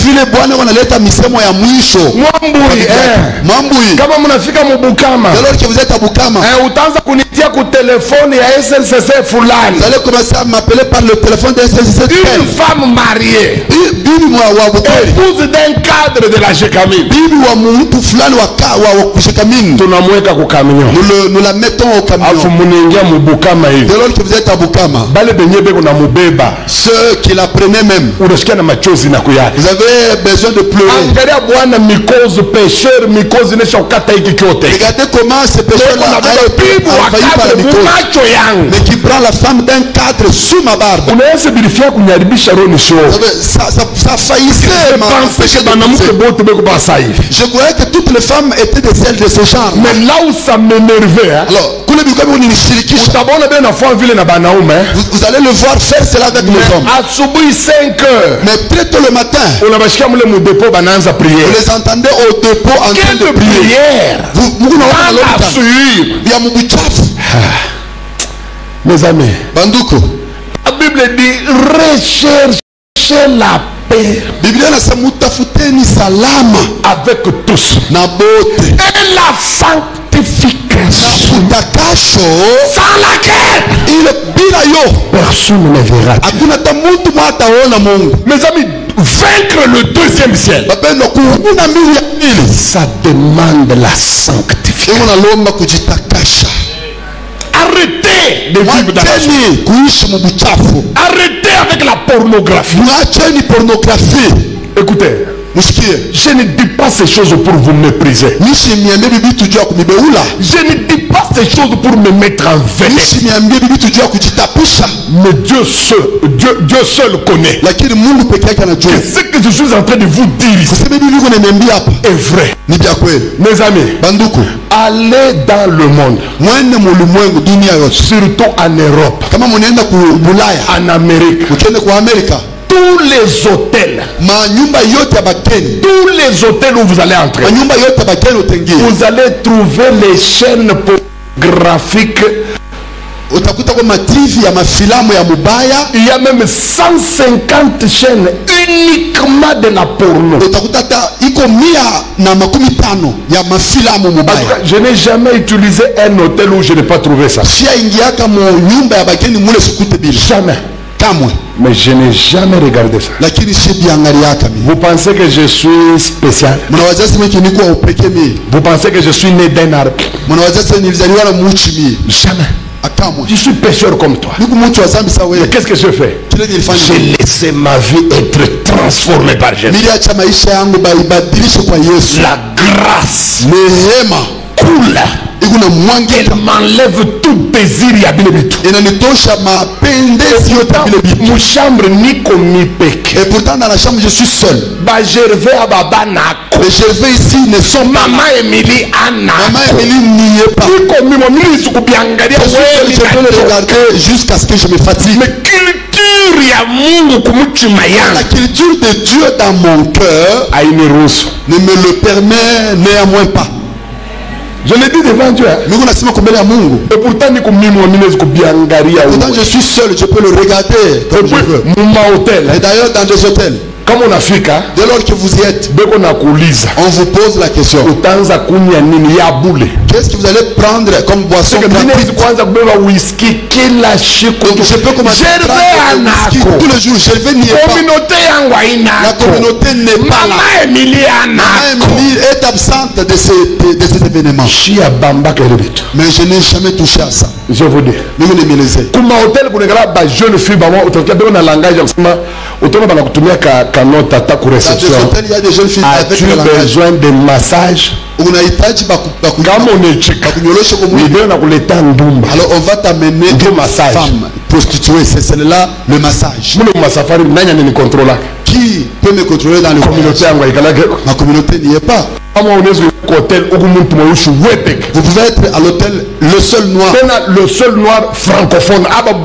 Kama mnafika Mubukama, utaanza kunitia ku telefone ya SNCC fulani. Vous allez commencer à m'appeler par le téléphone de SNCC. Une femme mariée, épouse d'un cadre de la Jekamine, tunamweka ku camion. Nous la mettons au camion. Afu muningia Mubukama hivi. Dès lors que vous êtes à Bukama, bale benye beko na mubeba, ceux qui la prenaient même, unasikia na machozi na kuyaki. Vous avez besoin de pleurer. Angalia bwana mikozi pécheur, mikozi nesha ukata hiki kyote. Regardez comment ce pécheur là a failli par la mikozi, mais qui prend la femme d'un cadre sous ma barbe. Unaweza bilifia kunyaribisha roho nisho. Ça faillissait. Je croyais que toutes les femmes étaient de celles de ce genre. Mais là où ça m'énervait, alors vous allez le voir faire cela avec les hommes. À 5 heures, mais très tôt le matin, vous les entendez au dépôt en train de prier. Mes amis, la Bible dit recherchez la paix avec tous et la sanctification sans laquelle personne ne verra Dieu. Mes amis, vaincre le deuxième ciel, ça demande la sanctification. Arrêtez de vivre dans la joie. Arrêtez avec la pornographie. Écoutez, je ne dis pas ces choses pour vous mépriser. Je ne dis pas ces choses pour me mettre en vedette. Mais Dieu seul connaît. Et ce que je suis en train de vous dire est vrai. Mes amis, allez dans le monde, surtout en Europe, en Amérique. Tous les hôtels, tous les hôtels où vous allez entrer, vous allez trouver les chaînes pornographiques. Il y a même 150 chaînes uniquement de la porno. Je n'ai jamais utilisé un hôtel où je n'ai pas trouvé ça. Jamais. Mais je n'ai jamais regardé ça. Vous pensez que je suis spécial? Vous pensez que je suis né d'un arbre? Jamais. Je suis pécheur comme toi. Mais qu'est-ce que je fais? J'ai laissé ma vie être transformée par Jésus. La grâce coule. Elle m'enlève tout désir. Mon chambre ni comme pek. Et pourtant dans la chambre je suis seul. Les Gervais ici ne sont pas. Maman Émilie Anna. Maman Émilie n'y est pas. Je peux le regarder jusqu'à ce que je me fatigue. Mais la culture de Dieu dans mon cœur ne me le permet néanmoins pas. Je l'ai dit devant Dieu. Et pourtant je suis seul, je peux le regarder comme je veux. Et d'ailleurs dans des hôtels, comme en Afrique, dès lors que vous y êtes, on vous pose la question. Qu'est-ce que vous allez prendre comme boisson gratuite? Je peux commencer à prendre le whisky tous les jours. Je n'y pas. La communauté n'est pas là. Maman Émilie est absente de ces événements. Mais je n'ai jamais touché à ça. Je vous dis. Comme hôtel pour les jeunes filles, il y a des jeunes filles avec le langage. Besoin de massage. Alors on va t'amener une femme prostituée. C'est celle-là le massage. Qui peut me contrôler dans le communauté? Ma communauté n'y est pas. Vous pouvez être à l'hôtel le seul noir. Le seul noir francophone.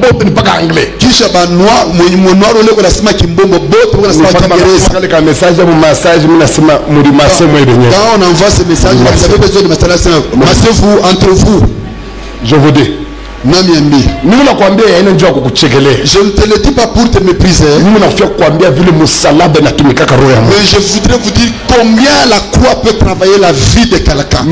Quand on envoie ce message, vous avez besoin de massez-vous entre vous. Je vous dis. Je ne te le dis pas pour te mépriser. Mais je voudrais vous dire combien la croix peut travailler la vie de quelqu'un.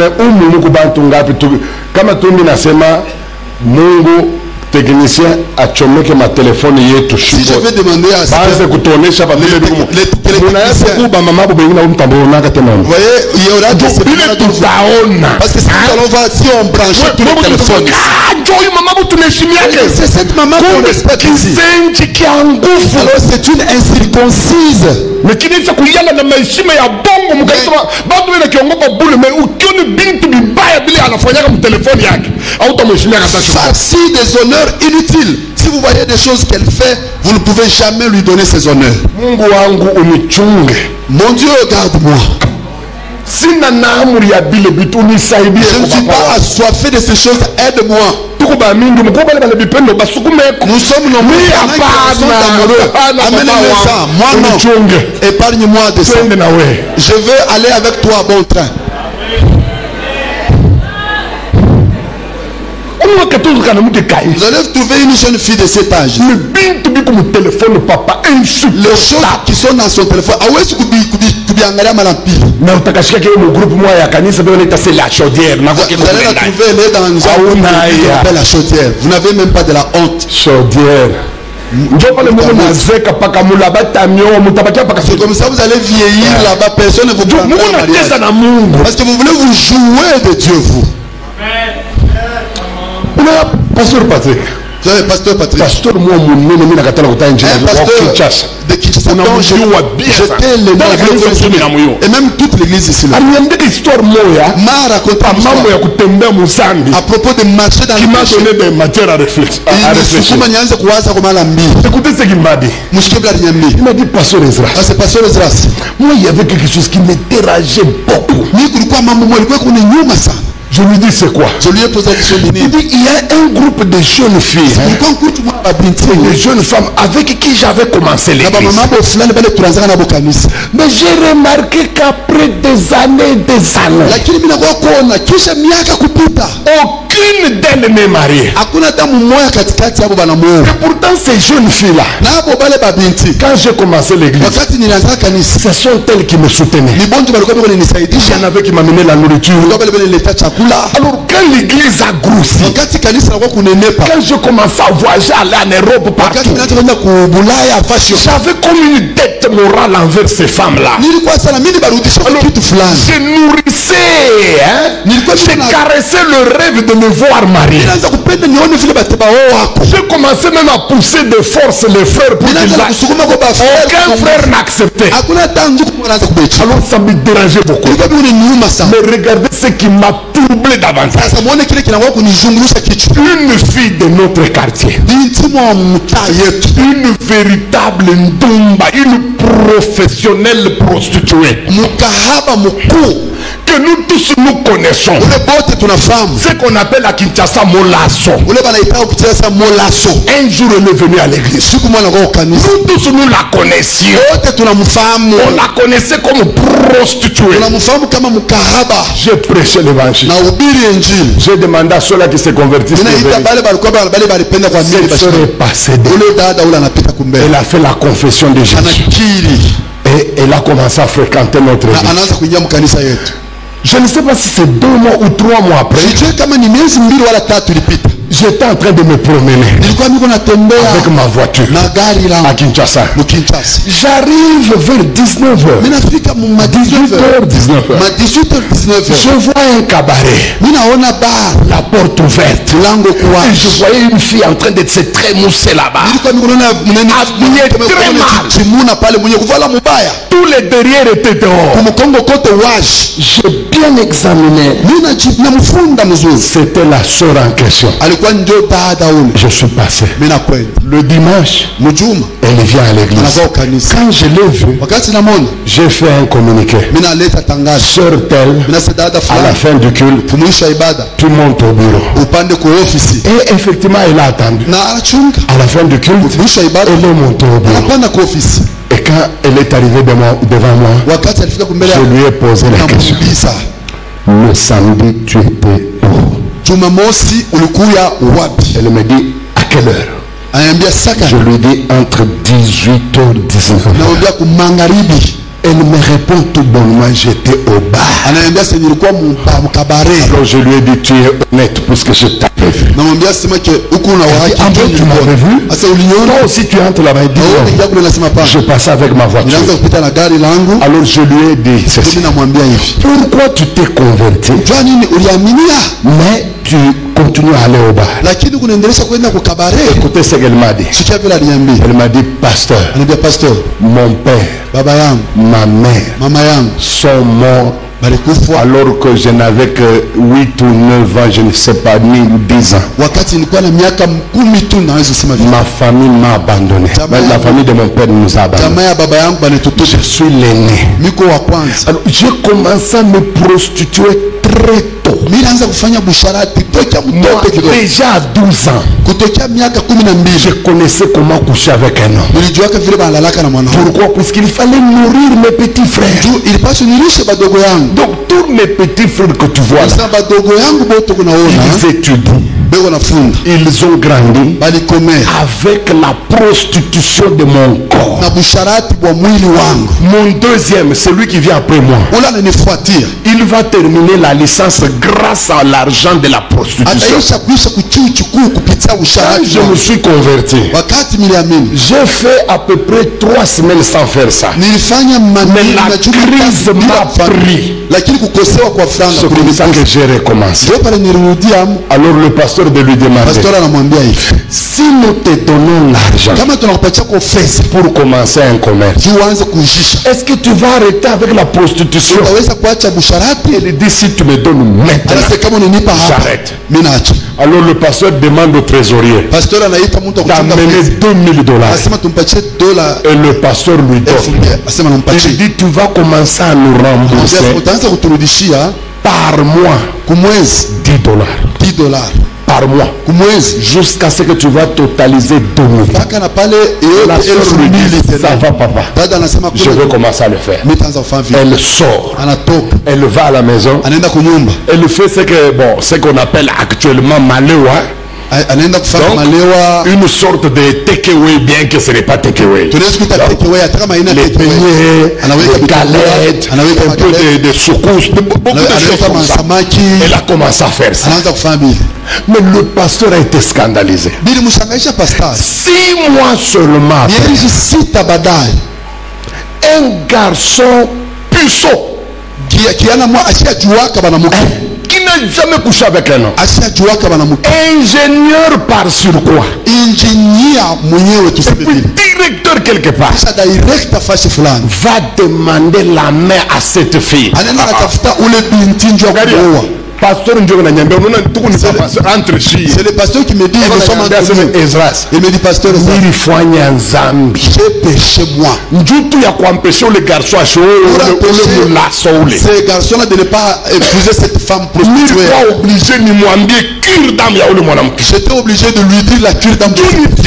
Technicien achomeke ma téléphone yetu si je vais demander à ce que kutonesha ba vile bigumu mama bobengina umtambonaga tena. Vous voyez, il y aura des parce que si on va si on branche tous les téléphones c'est cette maman qu'on respecte ici. Alors c'est une incirconcise. Mais qui n'est pas kuyala na maishima ya bongo mkasema bado ile kiongopa bure mais ukioni bintu bibaya bila anafanyaka mu telefoni yake au tamheshimia katasho. Si des honneurs inutiles. Si vous voyez des choses qu'elle fait, vous ne pouvez jamais lui donner ses honneurs. Mungu wangu unichunge. Mon Dieu, regarde-moi. Sina naamuri ya bile bitu unisaidie. Je ne suis pas assoiffé de ces choses, aide-moi. Nous sommes nombreux. Amène-le ça. Moi non. Épargne-moi de ça. Je veux aller avec toi à bon train. Vous allez trouver une jeune fille de cet âge. Les choses qui sont dans son téléphone. Vous allez la trouver, elle est dans une zone la chaudière. Vous n'avez même pas de la honte. Chaudière. C'est comme ça vous allez vieillir là-bas. Personne ne vous prendra en mariage. Parce que vous voulez vous jouer de Dieu, vous. Pasteur Patrick. Pasteur Patrick. Pasteur moi mon pasteur de Kinshasa. J'étais le nom et même toute l'église ici là. M'a raconté à propos de marcher dans le qui m'a donné des matières à réfléchir. Écoutez ce qu'il m'a dit. Il m'a dit pasteur Ezra. C'est pasteur Ezra. Moi il y avait quelque chose qui me dérangeait beaucoup. Je lui dis c'est quoi? Je lui ai posé la question. Il dit il y a un groupe de jeunes filles, des jeunes femmes avec qui j'avais commencé l'église. Mais j'ai remarqué qu'après des années, aucune d'elles n'est mariée. Et pourtant ces jeunes filles là, quand j'ai commencé l'église, ce sont elles qui me soutenaient. Il y en avait qui m'amenaient la nourriture. Alors quand l'église a grossi, quand je commençais à voyager, aller en Europe partout, j'avais comme une dette morale envers ces femmes-là. Je nourrissais, je caressais le rêve de me voir marier. J'ai commencé même à pousser de force les frères pour qu'ils aillent. Aucun frère n'acceptait. Alors ça me dérangeait beaucoup. Mais regardez ce qui m'a troublé davantage. Une fille de notre quartier, une véritable ndumba, une professionnelle prostituée, que nous tous nous connaissons, ce qu'on appelle à Kinshasa Molasso. Un jour elle est venue à l'église. Nous tous nous la connaissions. On la connaissait comme prostituée. J'ai prêché l'évangile. J'ai demandé à ceux-là qui se convertissent. Elle a fait la confession de Jésus. Et elle a commencé à fréquenter notre église. Je ne sais pas si c'est 2 mois ou 3 mois après. J'étais en train de me promener avec ma voiture à Kinshasa. J'arrive vers 19h. 18h, 19h. Je vois un cabaret. La porte ouverte. Et je voyais une fille en train de se trémousser là-bas. Habillée très mal. Tous les derrière étaient dehors. J'ai bien examiné. C'était la sœur en question. Je suis passé. Le dimanche, elle vient à l'église. Quand je l'ai vue, j'ai fait un communiqué. Sœur telle, à la fin du culte, tu montes au bureau. Et effectivement, elle a attendu. À la fin du culte, elle est montée au bureau. Et quand elle est arrivée devant moi, je lui ai posé la question. Le samedi, tu étais où? Elle me dit, à quelle heure? Je lui dis entre 18h et 19h. Elle me répond tout bonnement, j'étais au bar. Alors je lui ai dit, tu es honnête puisque je t'avais vu. Tu m'avais vu? Toi aussi tu entres là-bas et dis, je passais avec ma voiture. Alors je lui ai dit, pourquoi tu t'es converti mais tu continues à aller au bar? Écoutez ce qu'elle m'a dit. Elle m'a dit, pasteur, mon père, ma mère sont morts alors que je n'avais que 8 ou 9 ans, je ne sais pas, ni 10 ans. Ma famille m'a abandonné. La famille de mon père nous a abandonné. Je suis l'aîné. Alors j'ai commencé à me prostituer très tôt. Moi, déjà à 12 ans, je connaissais comment coucher avec un homme. Pourquoi? Puisqu'il fallait nourrir mes petits frères. Donc tous mes petits frères que tu vois là, ils étudient. Ils ont grandi avec la prostitution de mon corps. Mon deuxième, celui qui vient après moi, il va terminer la licence grâce à l'argent de la prostitution. Quand je me suis converti, j'ai fait à peu près 3 semaines sans faire ça. Mais la crise m'a pris. C'est comme ça que j'ai recommencé. Alors le pasteur de lui demander, si nous te donnons l'argent pour commencer un commerce, est-ce que tu vas arrêter avec la prostitution? Il dit, si tu me donnes maintenant, j'arrête. Alors le pasteur demande au trésorier d'amener $2000. Et le pasteur lui donne. Il dit, tu vas commencer à nous rembourser par mois $10 par mois jusqu'à ce que tu vas totaliser 2000. La soeur lui dit, ça va papa, je veux commencer à le faire. Elle sort, elle va à la maison, elle fait ce qu'on appelle actuellement Malewa. Donc, une sorte de takeaway, bien que ce n'est pas takeaway. Les beignets, les galettes, un peu de secousses, beaucoup de choses comme ça. Elle a commencé à faire ça. Mais le pasteur a été scandalisé. 6 mois seulement après, un garçon puceau qui n'a jamais couché avec un homme. Ingénieur par sur quoi? Directeur quelque part. Va demander la main à cette fille. Pasteur entre filles. C'est le pasteur qui me dit il me dit pasteur j'ai péché moi. Ces garçons-là de ne pas épouser cette femme prostituée. J'étais obligé de lui dire la cure d'âme.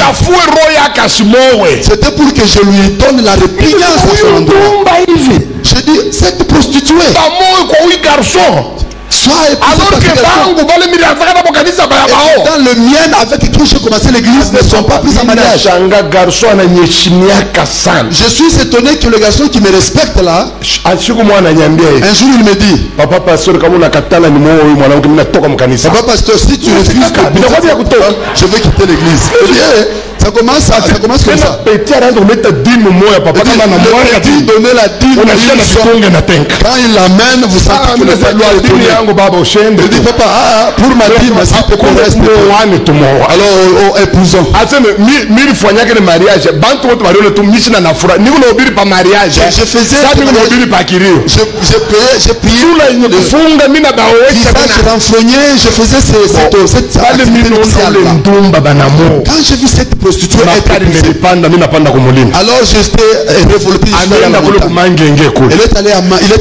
C'était pour que je lui donne la répugnance à son endroit. J'ai dit cette prostituée. Alors que dans le mien avec qui j'ai commencé l'église ne sont pas pris en mariage. Je suis étonné que le garçon qui me respecte là, un jour il me dit, papa pasteur, si tu refuses je vais quitter l'église. Ça commence comme ça. Donner la dîme. Quand il l'amène, vous sentez que le Père doit retourner. Il dit papa, pour ma dîme, s'il te plaît, reste. Alors, épousons. Je faisais. J'ai prié. Je faisais cette activité. Quand j'ai vu cette prostituée alors j'étais révolté. Il est allé à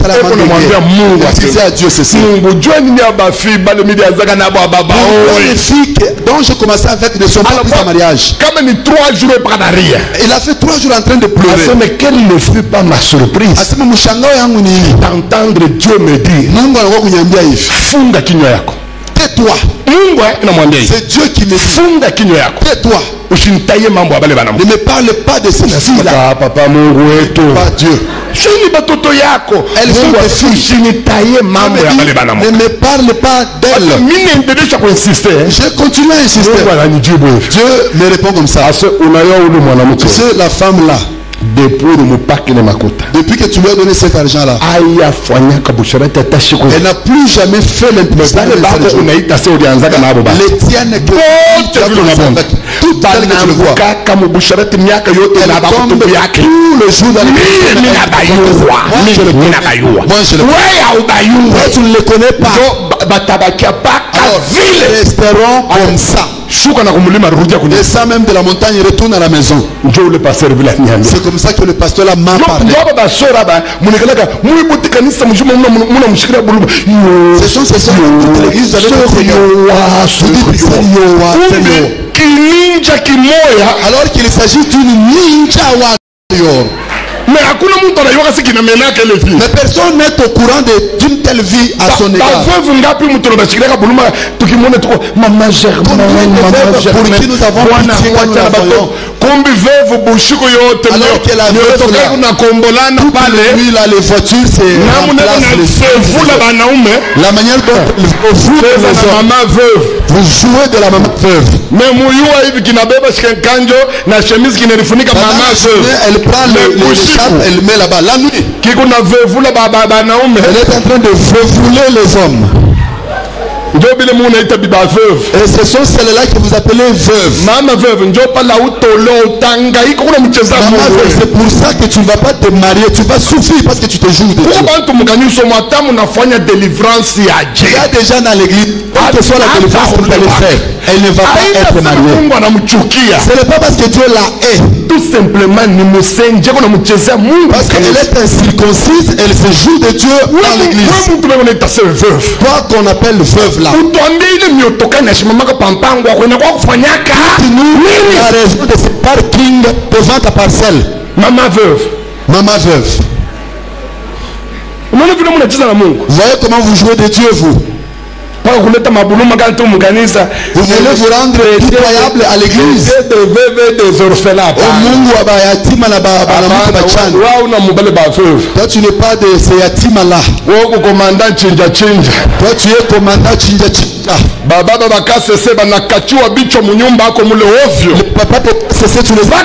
Dieu ceci. Les filles dont je commençais avec ne sont pas prises en mariage. Il a fait 3 jours en train de pleurer. Mais quelle ne fut pas ma surprise d'entendre Dieu me dire funga kinywa yako. Tais-toi. C'est Dieu qui me dit tais-toi. Ne me parle pas de ces filles-là. Papa Mungu wetu. Pas Dieu. Elles sont des filles. Ne me parle pas d'elles. Je continue à insister. Dieu me répond comme ça. Tu sais, la femme là, depuis que tu lui as donné cet argent-là, elle n'a plus jamais fait l'impression de les tiennes que tout tel que tu le vois. Elle tombe tout le jour dans moi je le connais. Toi tu ne le connais pas. Alors ils resteront comme ça. Descend même de la montagne, retourne à la maison. C'est comme ça que le pasteur là m'a parlé. Ce sont ces sœurs de l'église alors qu'il s'agit d'une ninja warrior. Mais personne n'est au courant d'une telle vie à son égard. Pour qui nous avons pitié quand nous la voyons. Alors qu'elle a lui là, les voitures, c'est la manière dont vous jouez de la maman veuve. Elle prend le chape, elle met là-bas. La nuit, elle est en train de veuler les hommes. Et ce sont celles-là que vous appelez veuves. Maman veuve, c'est pour ça que tu ne vas pas te marier. Tu vas souffrir parce que tu te joues de Dieu. Il y a des gens dans l'église, quelle que soit la délivrance que vous allez faire, elle ne va pas être mariée. Ce n'est pas parce que Dieu la hait. Tout simplement, parce qu'elle est incirconcise, elle se joue de Dieu dans l'église. Toi qu'on appelle veuve là. Tu nous as raison de ce parking devant ta parcelle. Maman veuve. Maman veuve. Vous voyez comment vous jouez de Dieu, vous? Vous voulez vous rendre pitoyable à l'église. Toi tu n'es pas de ces yatima là. Toi tu es commandant chinja chinja. Papa c'est tu les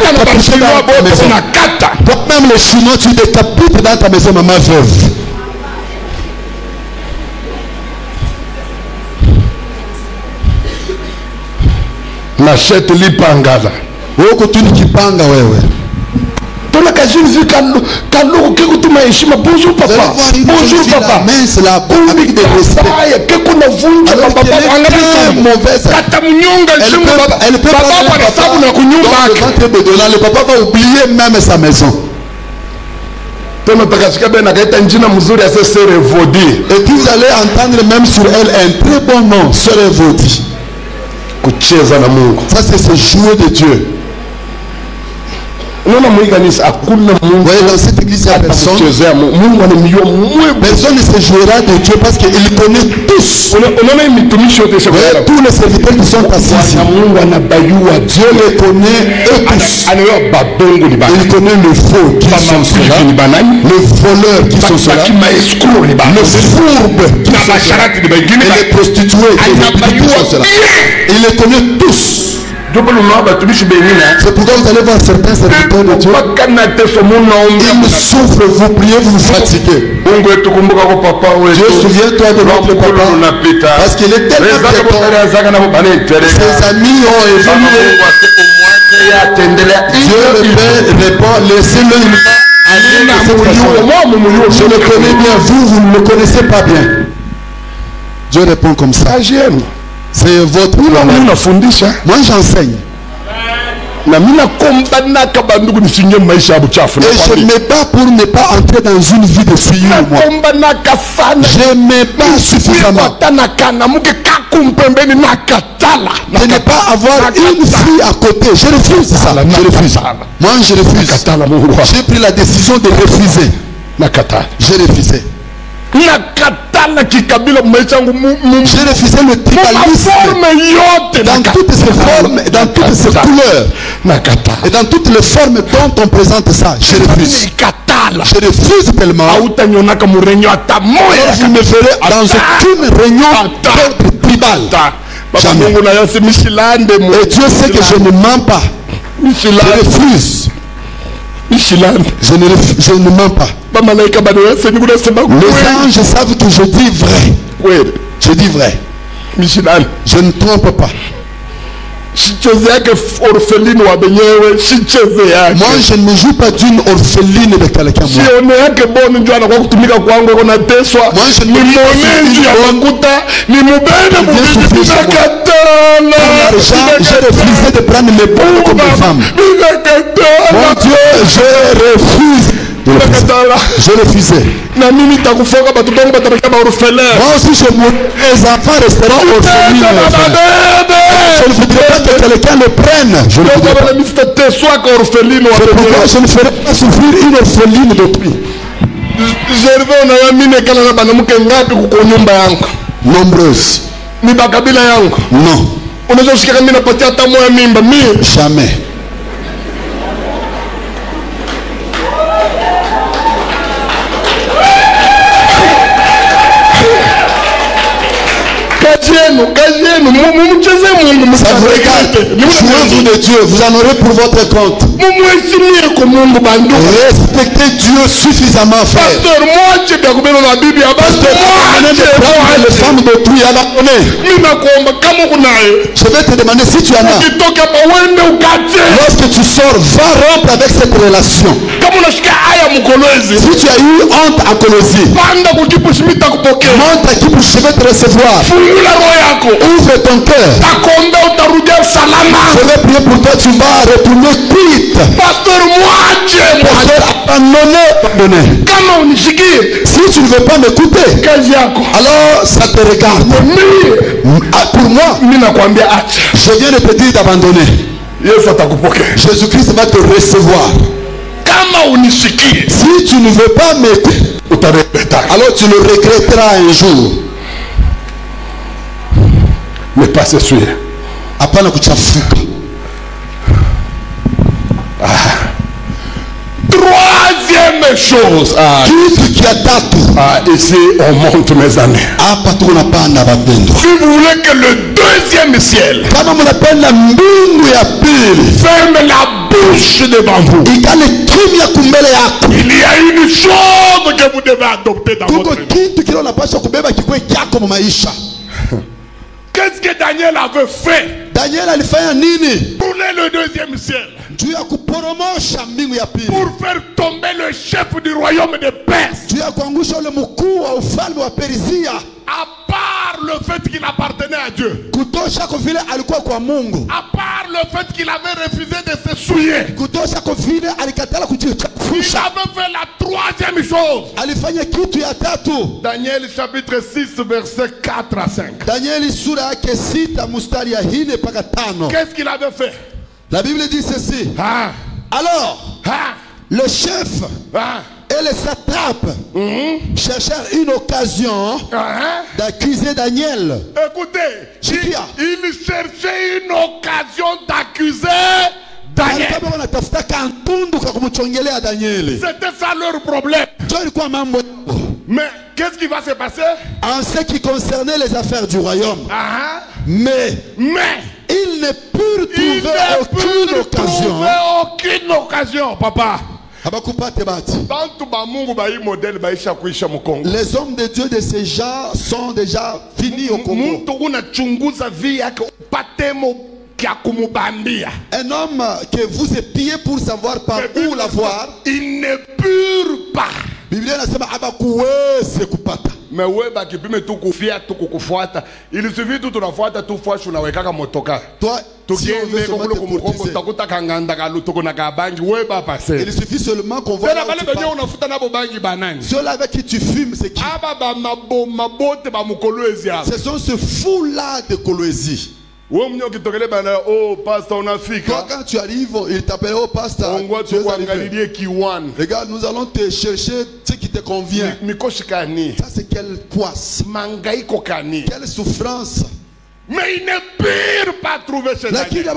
toi-même les Chinois tu décapites dans ta maison, maman veuve. Machete lipangala. Oko tunikipanga wewe. Tona kajinzi kaloko kiko tuma heshima. Bonjour papa. Bonjour papa. Mais c'est la bonne avec des respects. Kiko na vunja papa. Kata mnyonga jingo baba. Elle peut pas le papa va oublier même sa maison. Et puis vous allez entendre même sur elle un très bon nom, Sœur Evodi. Ça c'est ce jouet de Dieu. Vous voyez, dans cette église, il y a personne. Personne ne se jouera de Dieu parce qu'il connaît tous. Vous voyez, tous les serviteurs qui sont assis ici. Dieu les connaît eux tous. Il connaît le faux qui sont ceux-là, le voleur qui sont ceux-là, le fourbe qui sont ceux-là, et les prostituées qui sont ceux-là. Il les connaît tous. C'est pourquoi vous allez voir certains serviteurs de Dieu. Ils souffrent, vous priez, vous vous fatiguez. Dieu, souviens-toi de notre papa. Parce qu'il est tellement piéton. Ses amis ont évolué. Dieu répond, laissez-le. Je le connais bien, vous ne le connaissez pas bien. Dieu répond comme ça. C'est votre problème. Moi j'enseigne. Et je ne mets pas pour ne pas entrer dans une vie de fuyure. Je ne mets pas suffisamment. De ne pas avoir une fille à côté. Je refuse ça. Je refuse. Moi je refuse. J'ai pris la décision de refuser. J'ai refusé. J'ai refusé le tribalisme dans toutes ses formes et dans toutes ses couleurs et dans toutes les formes dont on présente ça. Je refuse. Je refuse tellement. Alors vous me verrez dans aucune réunion tribale. Jamais. Et Dieu sait que je ne mens pas. Je refuse. Je ne mens pas. Les anges savent que je dis vrai. Je dis vrai. Je ne trompe pas. Moi je ne joue pas d'une orpheline de quelqu'un. Moi je ne j'ai refusé de prendre mes bons comme mes femmes. Mon Dieu, je refuse. Je refusais. Moi aussi je mourrai. Les enfants resteront orphelins. Je ne voudrais pas que quelqu'un le prenne. Je ne voudrais pas. Je ne ferai pas souffrir une orpheline d'autrui. Nombreuses. Non. Jamais. Ça vous regarde. Jouez-vous de Dieu, vous en aurez pour votre compte. Respectez Dieu suffisamment, frère. Les femmes d'autrui à la connaître. Je vais te demander si tu en as. Lorsque tu sors, va rompre avec cette relation. Si tu as eu honte à Colosie, monte à Kipush, je vais te recevoir. Ouvre ton cœur. Je vais prier pour toi, tu vas retourner quitte. Pasteur, abandonné. Si tu ne veux pas m'écouter, alors ça te regarde. Pour moi, je viens de te dire d'abandonner. Jésus-Christ va te recevoir. Si tu ne veux pas m'écouter, alors tu le regretteras un jour. Mais pas ce sujet. Troisième chose. Ici on monte mes amis. Si vous voulez que le deuxième ciel ferme la bouche devant vous, il y a une chose que vous devez adopter dans votre vie. qu'est-ce que Daniel avait fait? Daniel alifanya nini? Brûler le deuxième ciel. Juu ya kuporomosha mbingu ya pili. Pour faire tomber le chef du royaume de Perse. Juu ya kuangusha ule mkuu wa ufalme wa Persia. À part le fait qu'il appartenait à Dieu. Kutosha kwa vile alikuwa kwa Mungu. À part le fait qu'il avait refusé de se souiller. Kutosha kwa vile alikatala kujichafusha. Il avait fait la troisième chose. Alifanya kitu ya tatu. Daniel chapitre 6 verset 4 à 5. Daniel sura yake 6 mstari ya 4 mpaka 5. Qu'est-ce qu'il avait fait? La Bible dit ceci. Alors, le chef et les satrapes cherchèrent une occasion d'accuser Daniel. Écoutez, ils cherchaient une occasion d'accuser Daniel. C'était ça leur problème. Mais qu'est-ce qui va se passer? En ce qui concernait les affaires du royaume. Mais ils ne purent trouver aucune occasion, papa. Les hommes de Dieu de ces gens sont déjà finis au Congo. Un homme que vous épiez pour savoir par où l'avoir, il ne purent pas. Mais ouais, bah, qui peut me tout confier, tout kufuata. Il suffit tout la fois, tout fois, je n'avais qu'à motoka. Toi, si on veut il suffit seulement qu'on voit. Ceux-là avec qui tu fumes, c'est qui? Ce sont ce fou-là de Coloésie. Toi, quand tu arrives, il t'appelle au pasteur. Regarde, nous allons te chercher ce qui te convient. Ça, c'est quelle poisse, quelle souffrance. Mais ils ne purent pas trouver chez Daniel.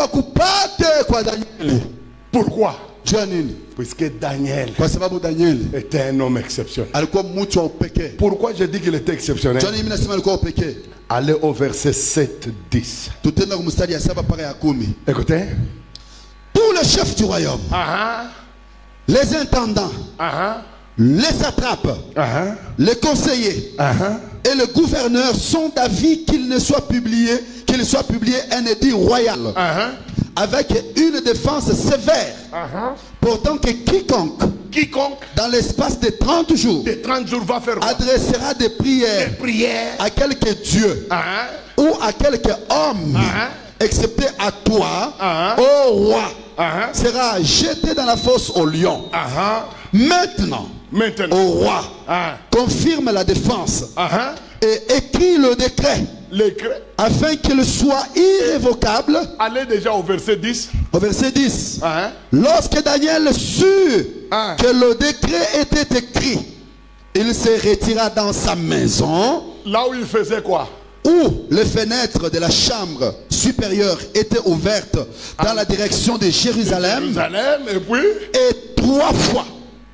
Pourquoi? Puisque Daniel était un homme exceptionnel. Pourquoi je dis qu'il était exceptionnel? Allez au verset 7-10. Écoutez. Tous les chefs du royaume, les intendants, les satrapes, les conseillers et le gouverneur sont d'avis qu'il soit publié un édit royal avec une défense sévère, pourtant que quiconque dans l'espace de 30 jours, va faire adressera des prières à quelque Dieu ou à quelque homme, excepté à toi, ô roi, sera jeté dans la fosse au lion. Maintenant, au roi, confirme la défense et écrit le décret afin qu'il soit irrévocable. Allez déjà au verset 10. Au verset 10. Lorsque Daniel sut que le décret était écrit, il se retira dans sa maison. Là où il faisait quoi? Où les fenêtres de la chambre supérieure étaient ouvertes dans la direction de Jérusalem. Et puis? Et trois fois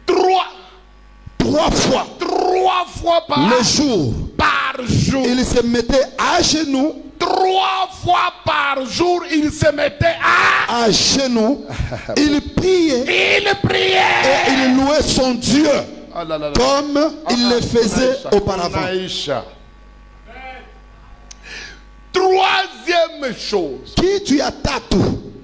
par jour, il se mettait à genoux. 3 fois par jour, il se mettait à genoux. Il priait. Et il louait son Dieu comme il le faisait auparavant. Troisième chose. Qui tu as tatu?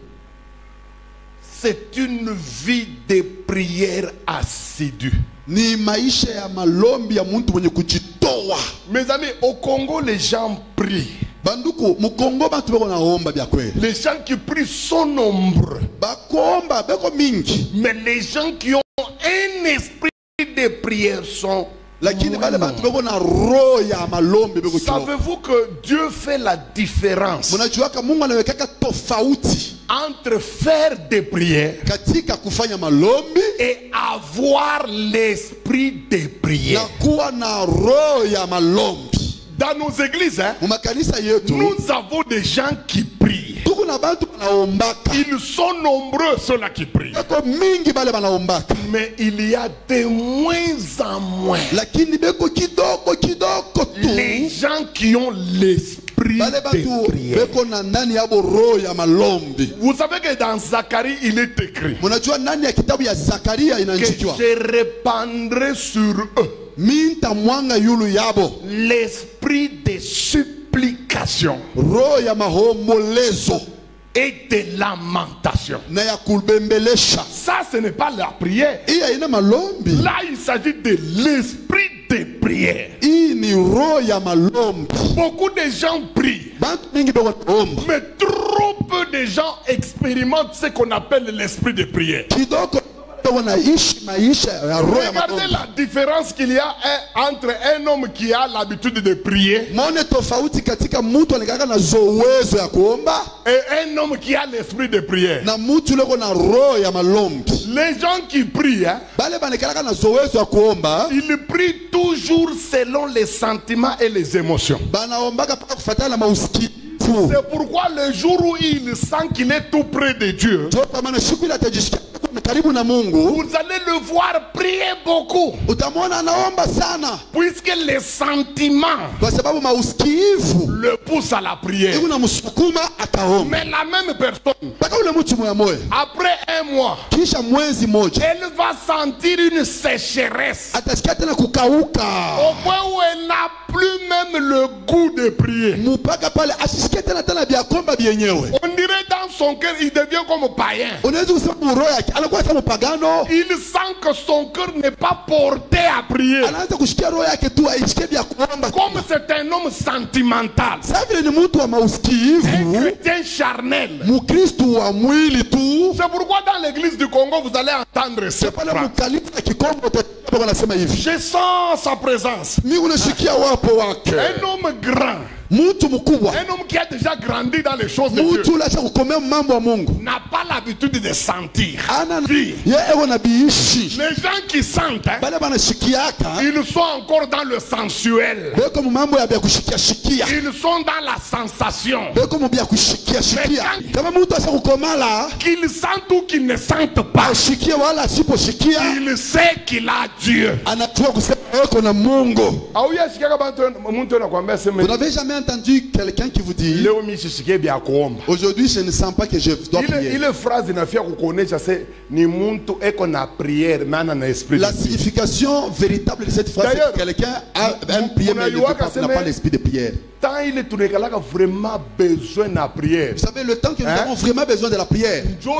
C'est une vie de prière assidue. Ni maisha ya malombi ya muntu mwenye kujitoa. Mes amis, au Congo, les gens prient. Banduku, mu Congo bantu beko naomba bya kweli. Les gens qui prient sont nombreux. Bakomba beko mingi. Mais les gens qui ont un esprit de prière sont savez-vous que Dieu fait la différence entre faire des prières et avoir l'esprit de prière? Dans nos églises, nous avons des gens qui prient. Ils sont nombreux ceux-là qui prient. Mais il y a de moins en moins les gens qui ont l'esprit de prière. Vous savez que dans Zacharie il est écrit que je répandrai sur eux l'esprit de supplication supplication et de lamentation. Ça, ce n'est pas la prière. Là, il s'agit de l'esprit de prière. Beaucoup de gens prient, mais trop peu de gens expérimentent ce qu'on appelle l'esprit de prière. Regardez la différence qu'il y a entre un homme qui a l'habitude de prier et un homme qui a l'esprit de prière. Les gens qui prient, ils prient toujours selon les sentiments et les émotions. C'est pourquoi le jour où il sent qu'il est tout près de Dieu, vous allez le voir prier beaucoup, puisque les sentiments le poussent à la prière. Mais la même personne, après un mois, elle va sentir une sécheresse au point où elle n'a plus même le goût de prier. On dirait dans son cœur, il devient comme païen. Il sent que son cœur n'est pas porté à prier. Comme c'est un homme sentimental, un chrétien charnel. C'est pourquoi dans l'église du Congo, vous allez entendre cette phrase. Je sens sa présence. Un homme grand, un homme qui a déjà grandi dans les choses de Dieu, n'a pas l'habitude de sentir. Les gens qui sentent, ils sont encore dans le sensuel. Ils sont dans la sensation. Mais qu'ils sentent ou qu'ils ne sentent pas, il sait qu'il a Dieu. Vous n'avez jamais entendu quelqu'un qui vous dit aujourd'hui je ne sens pas que je dois prier. La signification véritable de cette phrase, c'est que quelqu'un a un prière mais il n'a pas l'esprit de prière. Vous savez, le temps que nous avons vraiment besoin de la prière,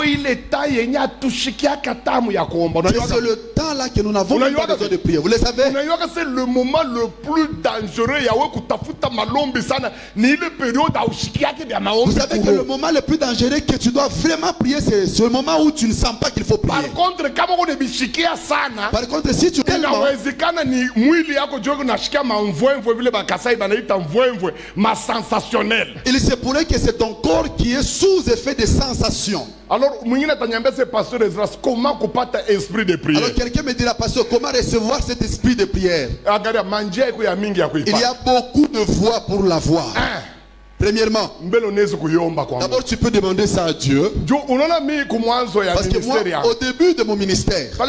c'est le temps là que nous n'avons pas besoin de prière. Vous le savez? C'est le moment le plus dangereux. Vous savez que le moment le plus dangereux que tu dois vraiment prier, c'est le moment où tu ne sens pas qu'il faut prier. Par contre, si tu es il se pourrait que c'est ton corps qui est sous effet de sensations. Alors, comment esprit de prière? Alors quelqu'un me dira, pasteur, comment recevoir cet esprit de prière? Il y a beaucoup de voies pour l'avoir. Premièrement, d'abord tu peux demander ça à Dieu. Parce que moi, au début de mon ministère, quand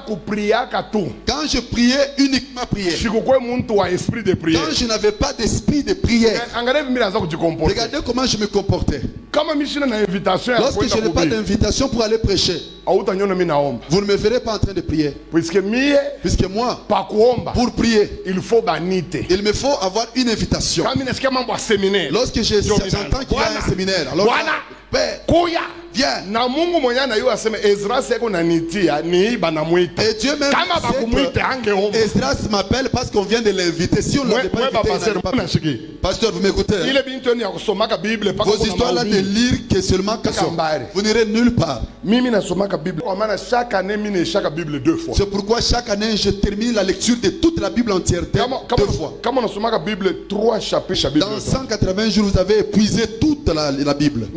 je priais, uniquement prier, quand je n'avais pas d'esprit de prière, regardez comment je me comportais. Lorsque je n'ai pas d'invitation pour aller prêcher, vous ne me verrez pas en train de prier. Puisque moi, pour prier, il me faut avoir une invitation. Lorsque j'entends qu'il y a un séminaire, alors Père, viens. Et Dieu même sait Esdras m'appelle parce qu'on vient de l'inviter. Si on ne l'avait pas invité, pasteur, vous m'écoutez? Vos histoires là de lire que seulement vous n'irez nulle part. C'est pourquoi chaque année je termine la lecture de toute la Bible entière 2 fois. Dans 180 jours vous avez épuisé toute la Bible.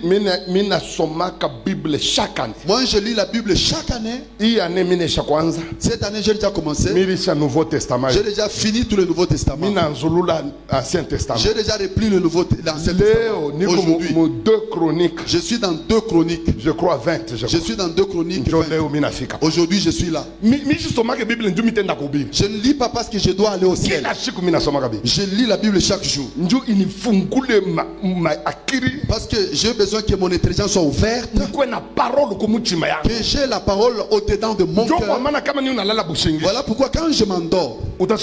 Moi je lis la Bible chaque année. Cette année j'ai déjà commencé. J'ai déjà fini tout le Nouveau Testament. J'ai déjà repris le Nouveau l'Ancien Testament. Aujourd'hui, je suis dans 2 Chroniques. Je crois 20. Je suis dans 2 Chroniques. Aujourd'hui je suis là. Je ne lis pas parce que je dois aller au ciel. Je lis la Bible chaque jour. Parce que j'ai besoin que mon intelligence soit ouverte. ouverte, que j'ai la parole au-dedans de mon cœur. Voilà pourquoi quand je m'endors,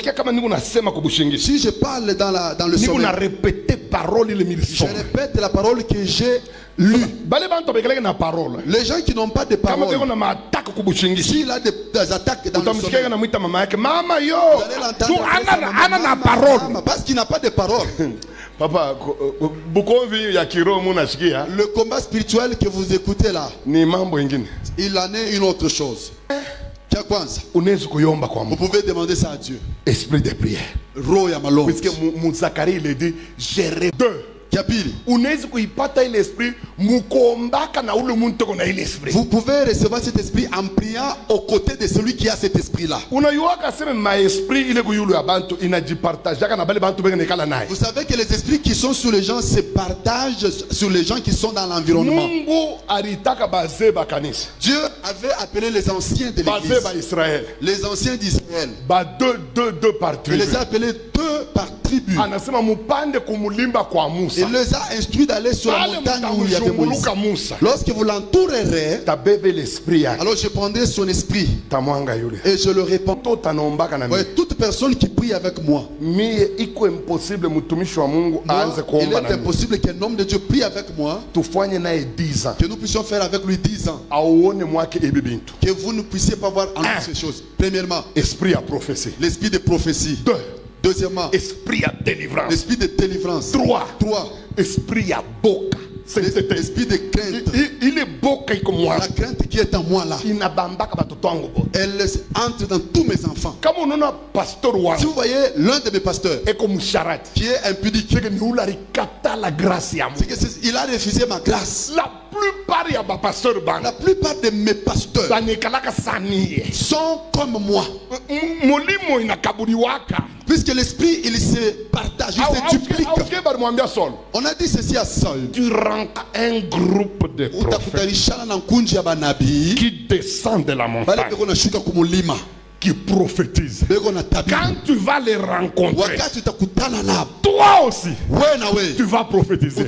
si je parle dans le sommeil, je répète la parole que j'ai lue. Les gens qui n'ont pas de parole, s'il a des attaques dans le sommeil, vous allez l'entendre parce qu'il n'a pas de parole. Papa, le combat spirituel que vous écoutez là, il en est une autre chose. Vous pouvez demander ça à Dieu. Esprit de prière. Puisque Zacharie il dit, j'ai deux. Vous pouvez recevoir cet esprit en priant aux côtés de celui qui a cet esprit-là. Vous savez que les esprits qui sont sur les gens se partagent sur les gens qui sont dans l'environnement. Dieu avait appelé les anciens de l'Église, les anciens d'Israël. Il les a appelés deux par tribu. Il les a instruits d'aller sur la montagne où il y avait Moïse. Lorsque vous l'entourerez, alors je prendrai son esprit et je le répands. Ouais, toute personne qui prie avec moi, il est impossible qu'un homme de Dieu prie avec moi, que nous puissions faire avec lui 10 ans, que vous ne puissiez pas voir en ces choses. Premièrement, esprit à prophétie. L'esprit de prophétie. Deuxièmement, esprit à délivrance. L'esprit de délivrance. Trois, esprit à boca. L'esprit de crainte. Il est boca comme moi. La crainte qui est en moi là, elle entre dans tous mes enfants. Si vous voyez l'un de mes pasteurs qui est impudique, il a refusé ma grâce. La plupart de mes pasteurs sont comme moi. Puisque l'esprit il se partage, il se duplique. On a dit ceci à Saul. Tu rentres un groupe de prophètes qui descend de la montagne, qui prophétise. Quand tu vas les rencontrer, toi aussi tu vas prophétiser.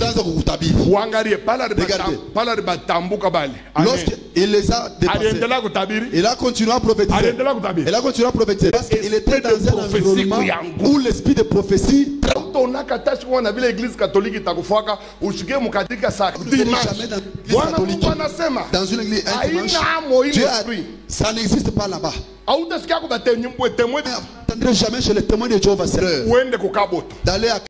Lorsqu'il les a dépassés, il a continué à prophétiser. Il a continué à prophétiser parce qu'il était dans un environnement où l'esprit de prophétie. Dans une église, Dieu a dit, ça n'existe pas là-bas. Vous n'entendrez jamais chez les témoins de Jéhovah d'aller à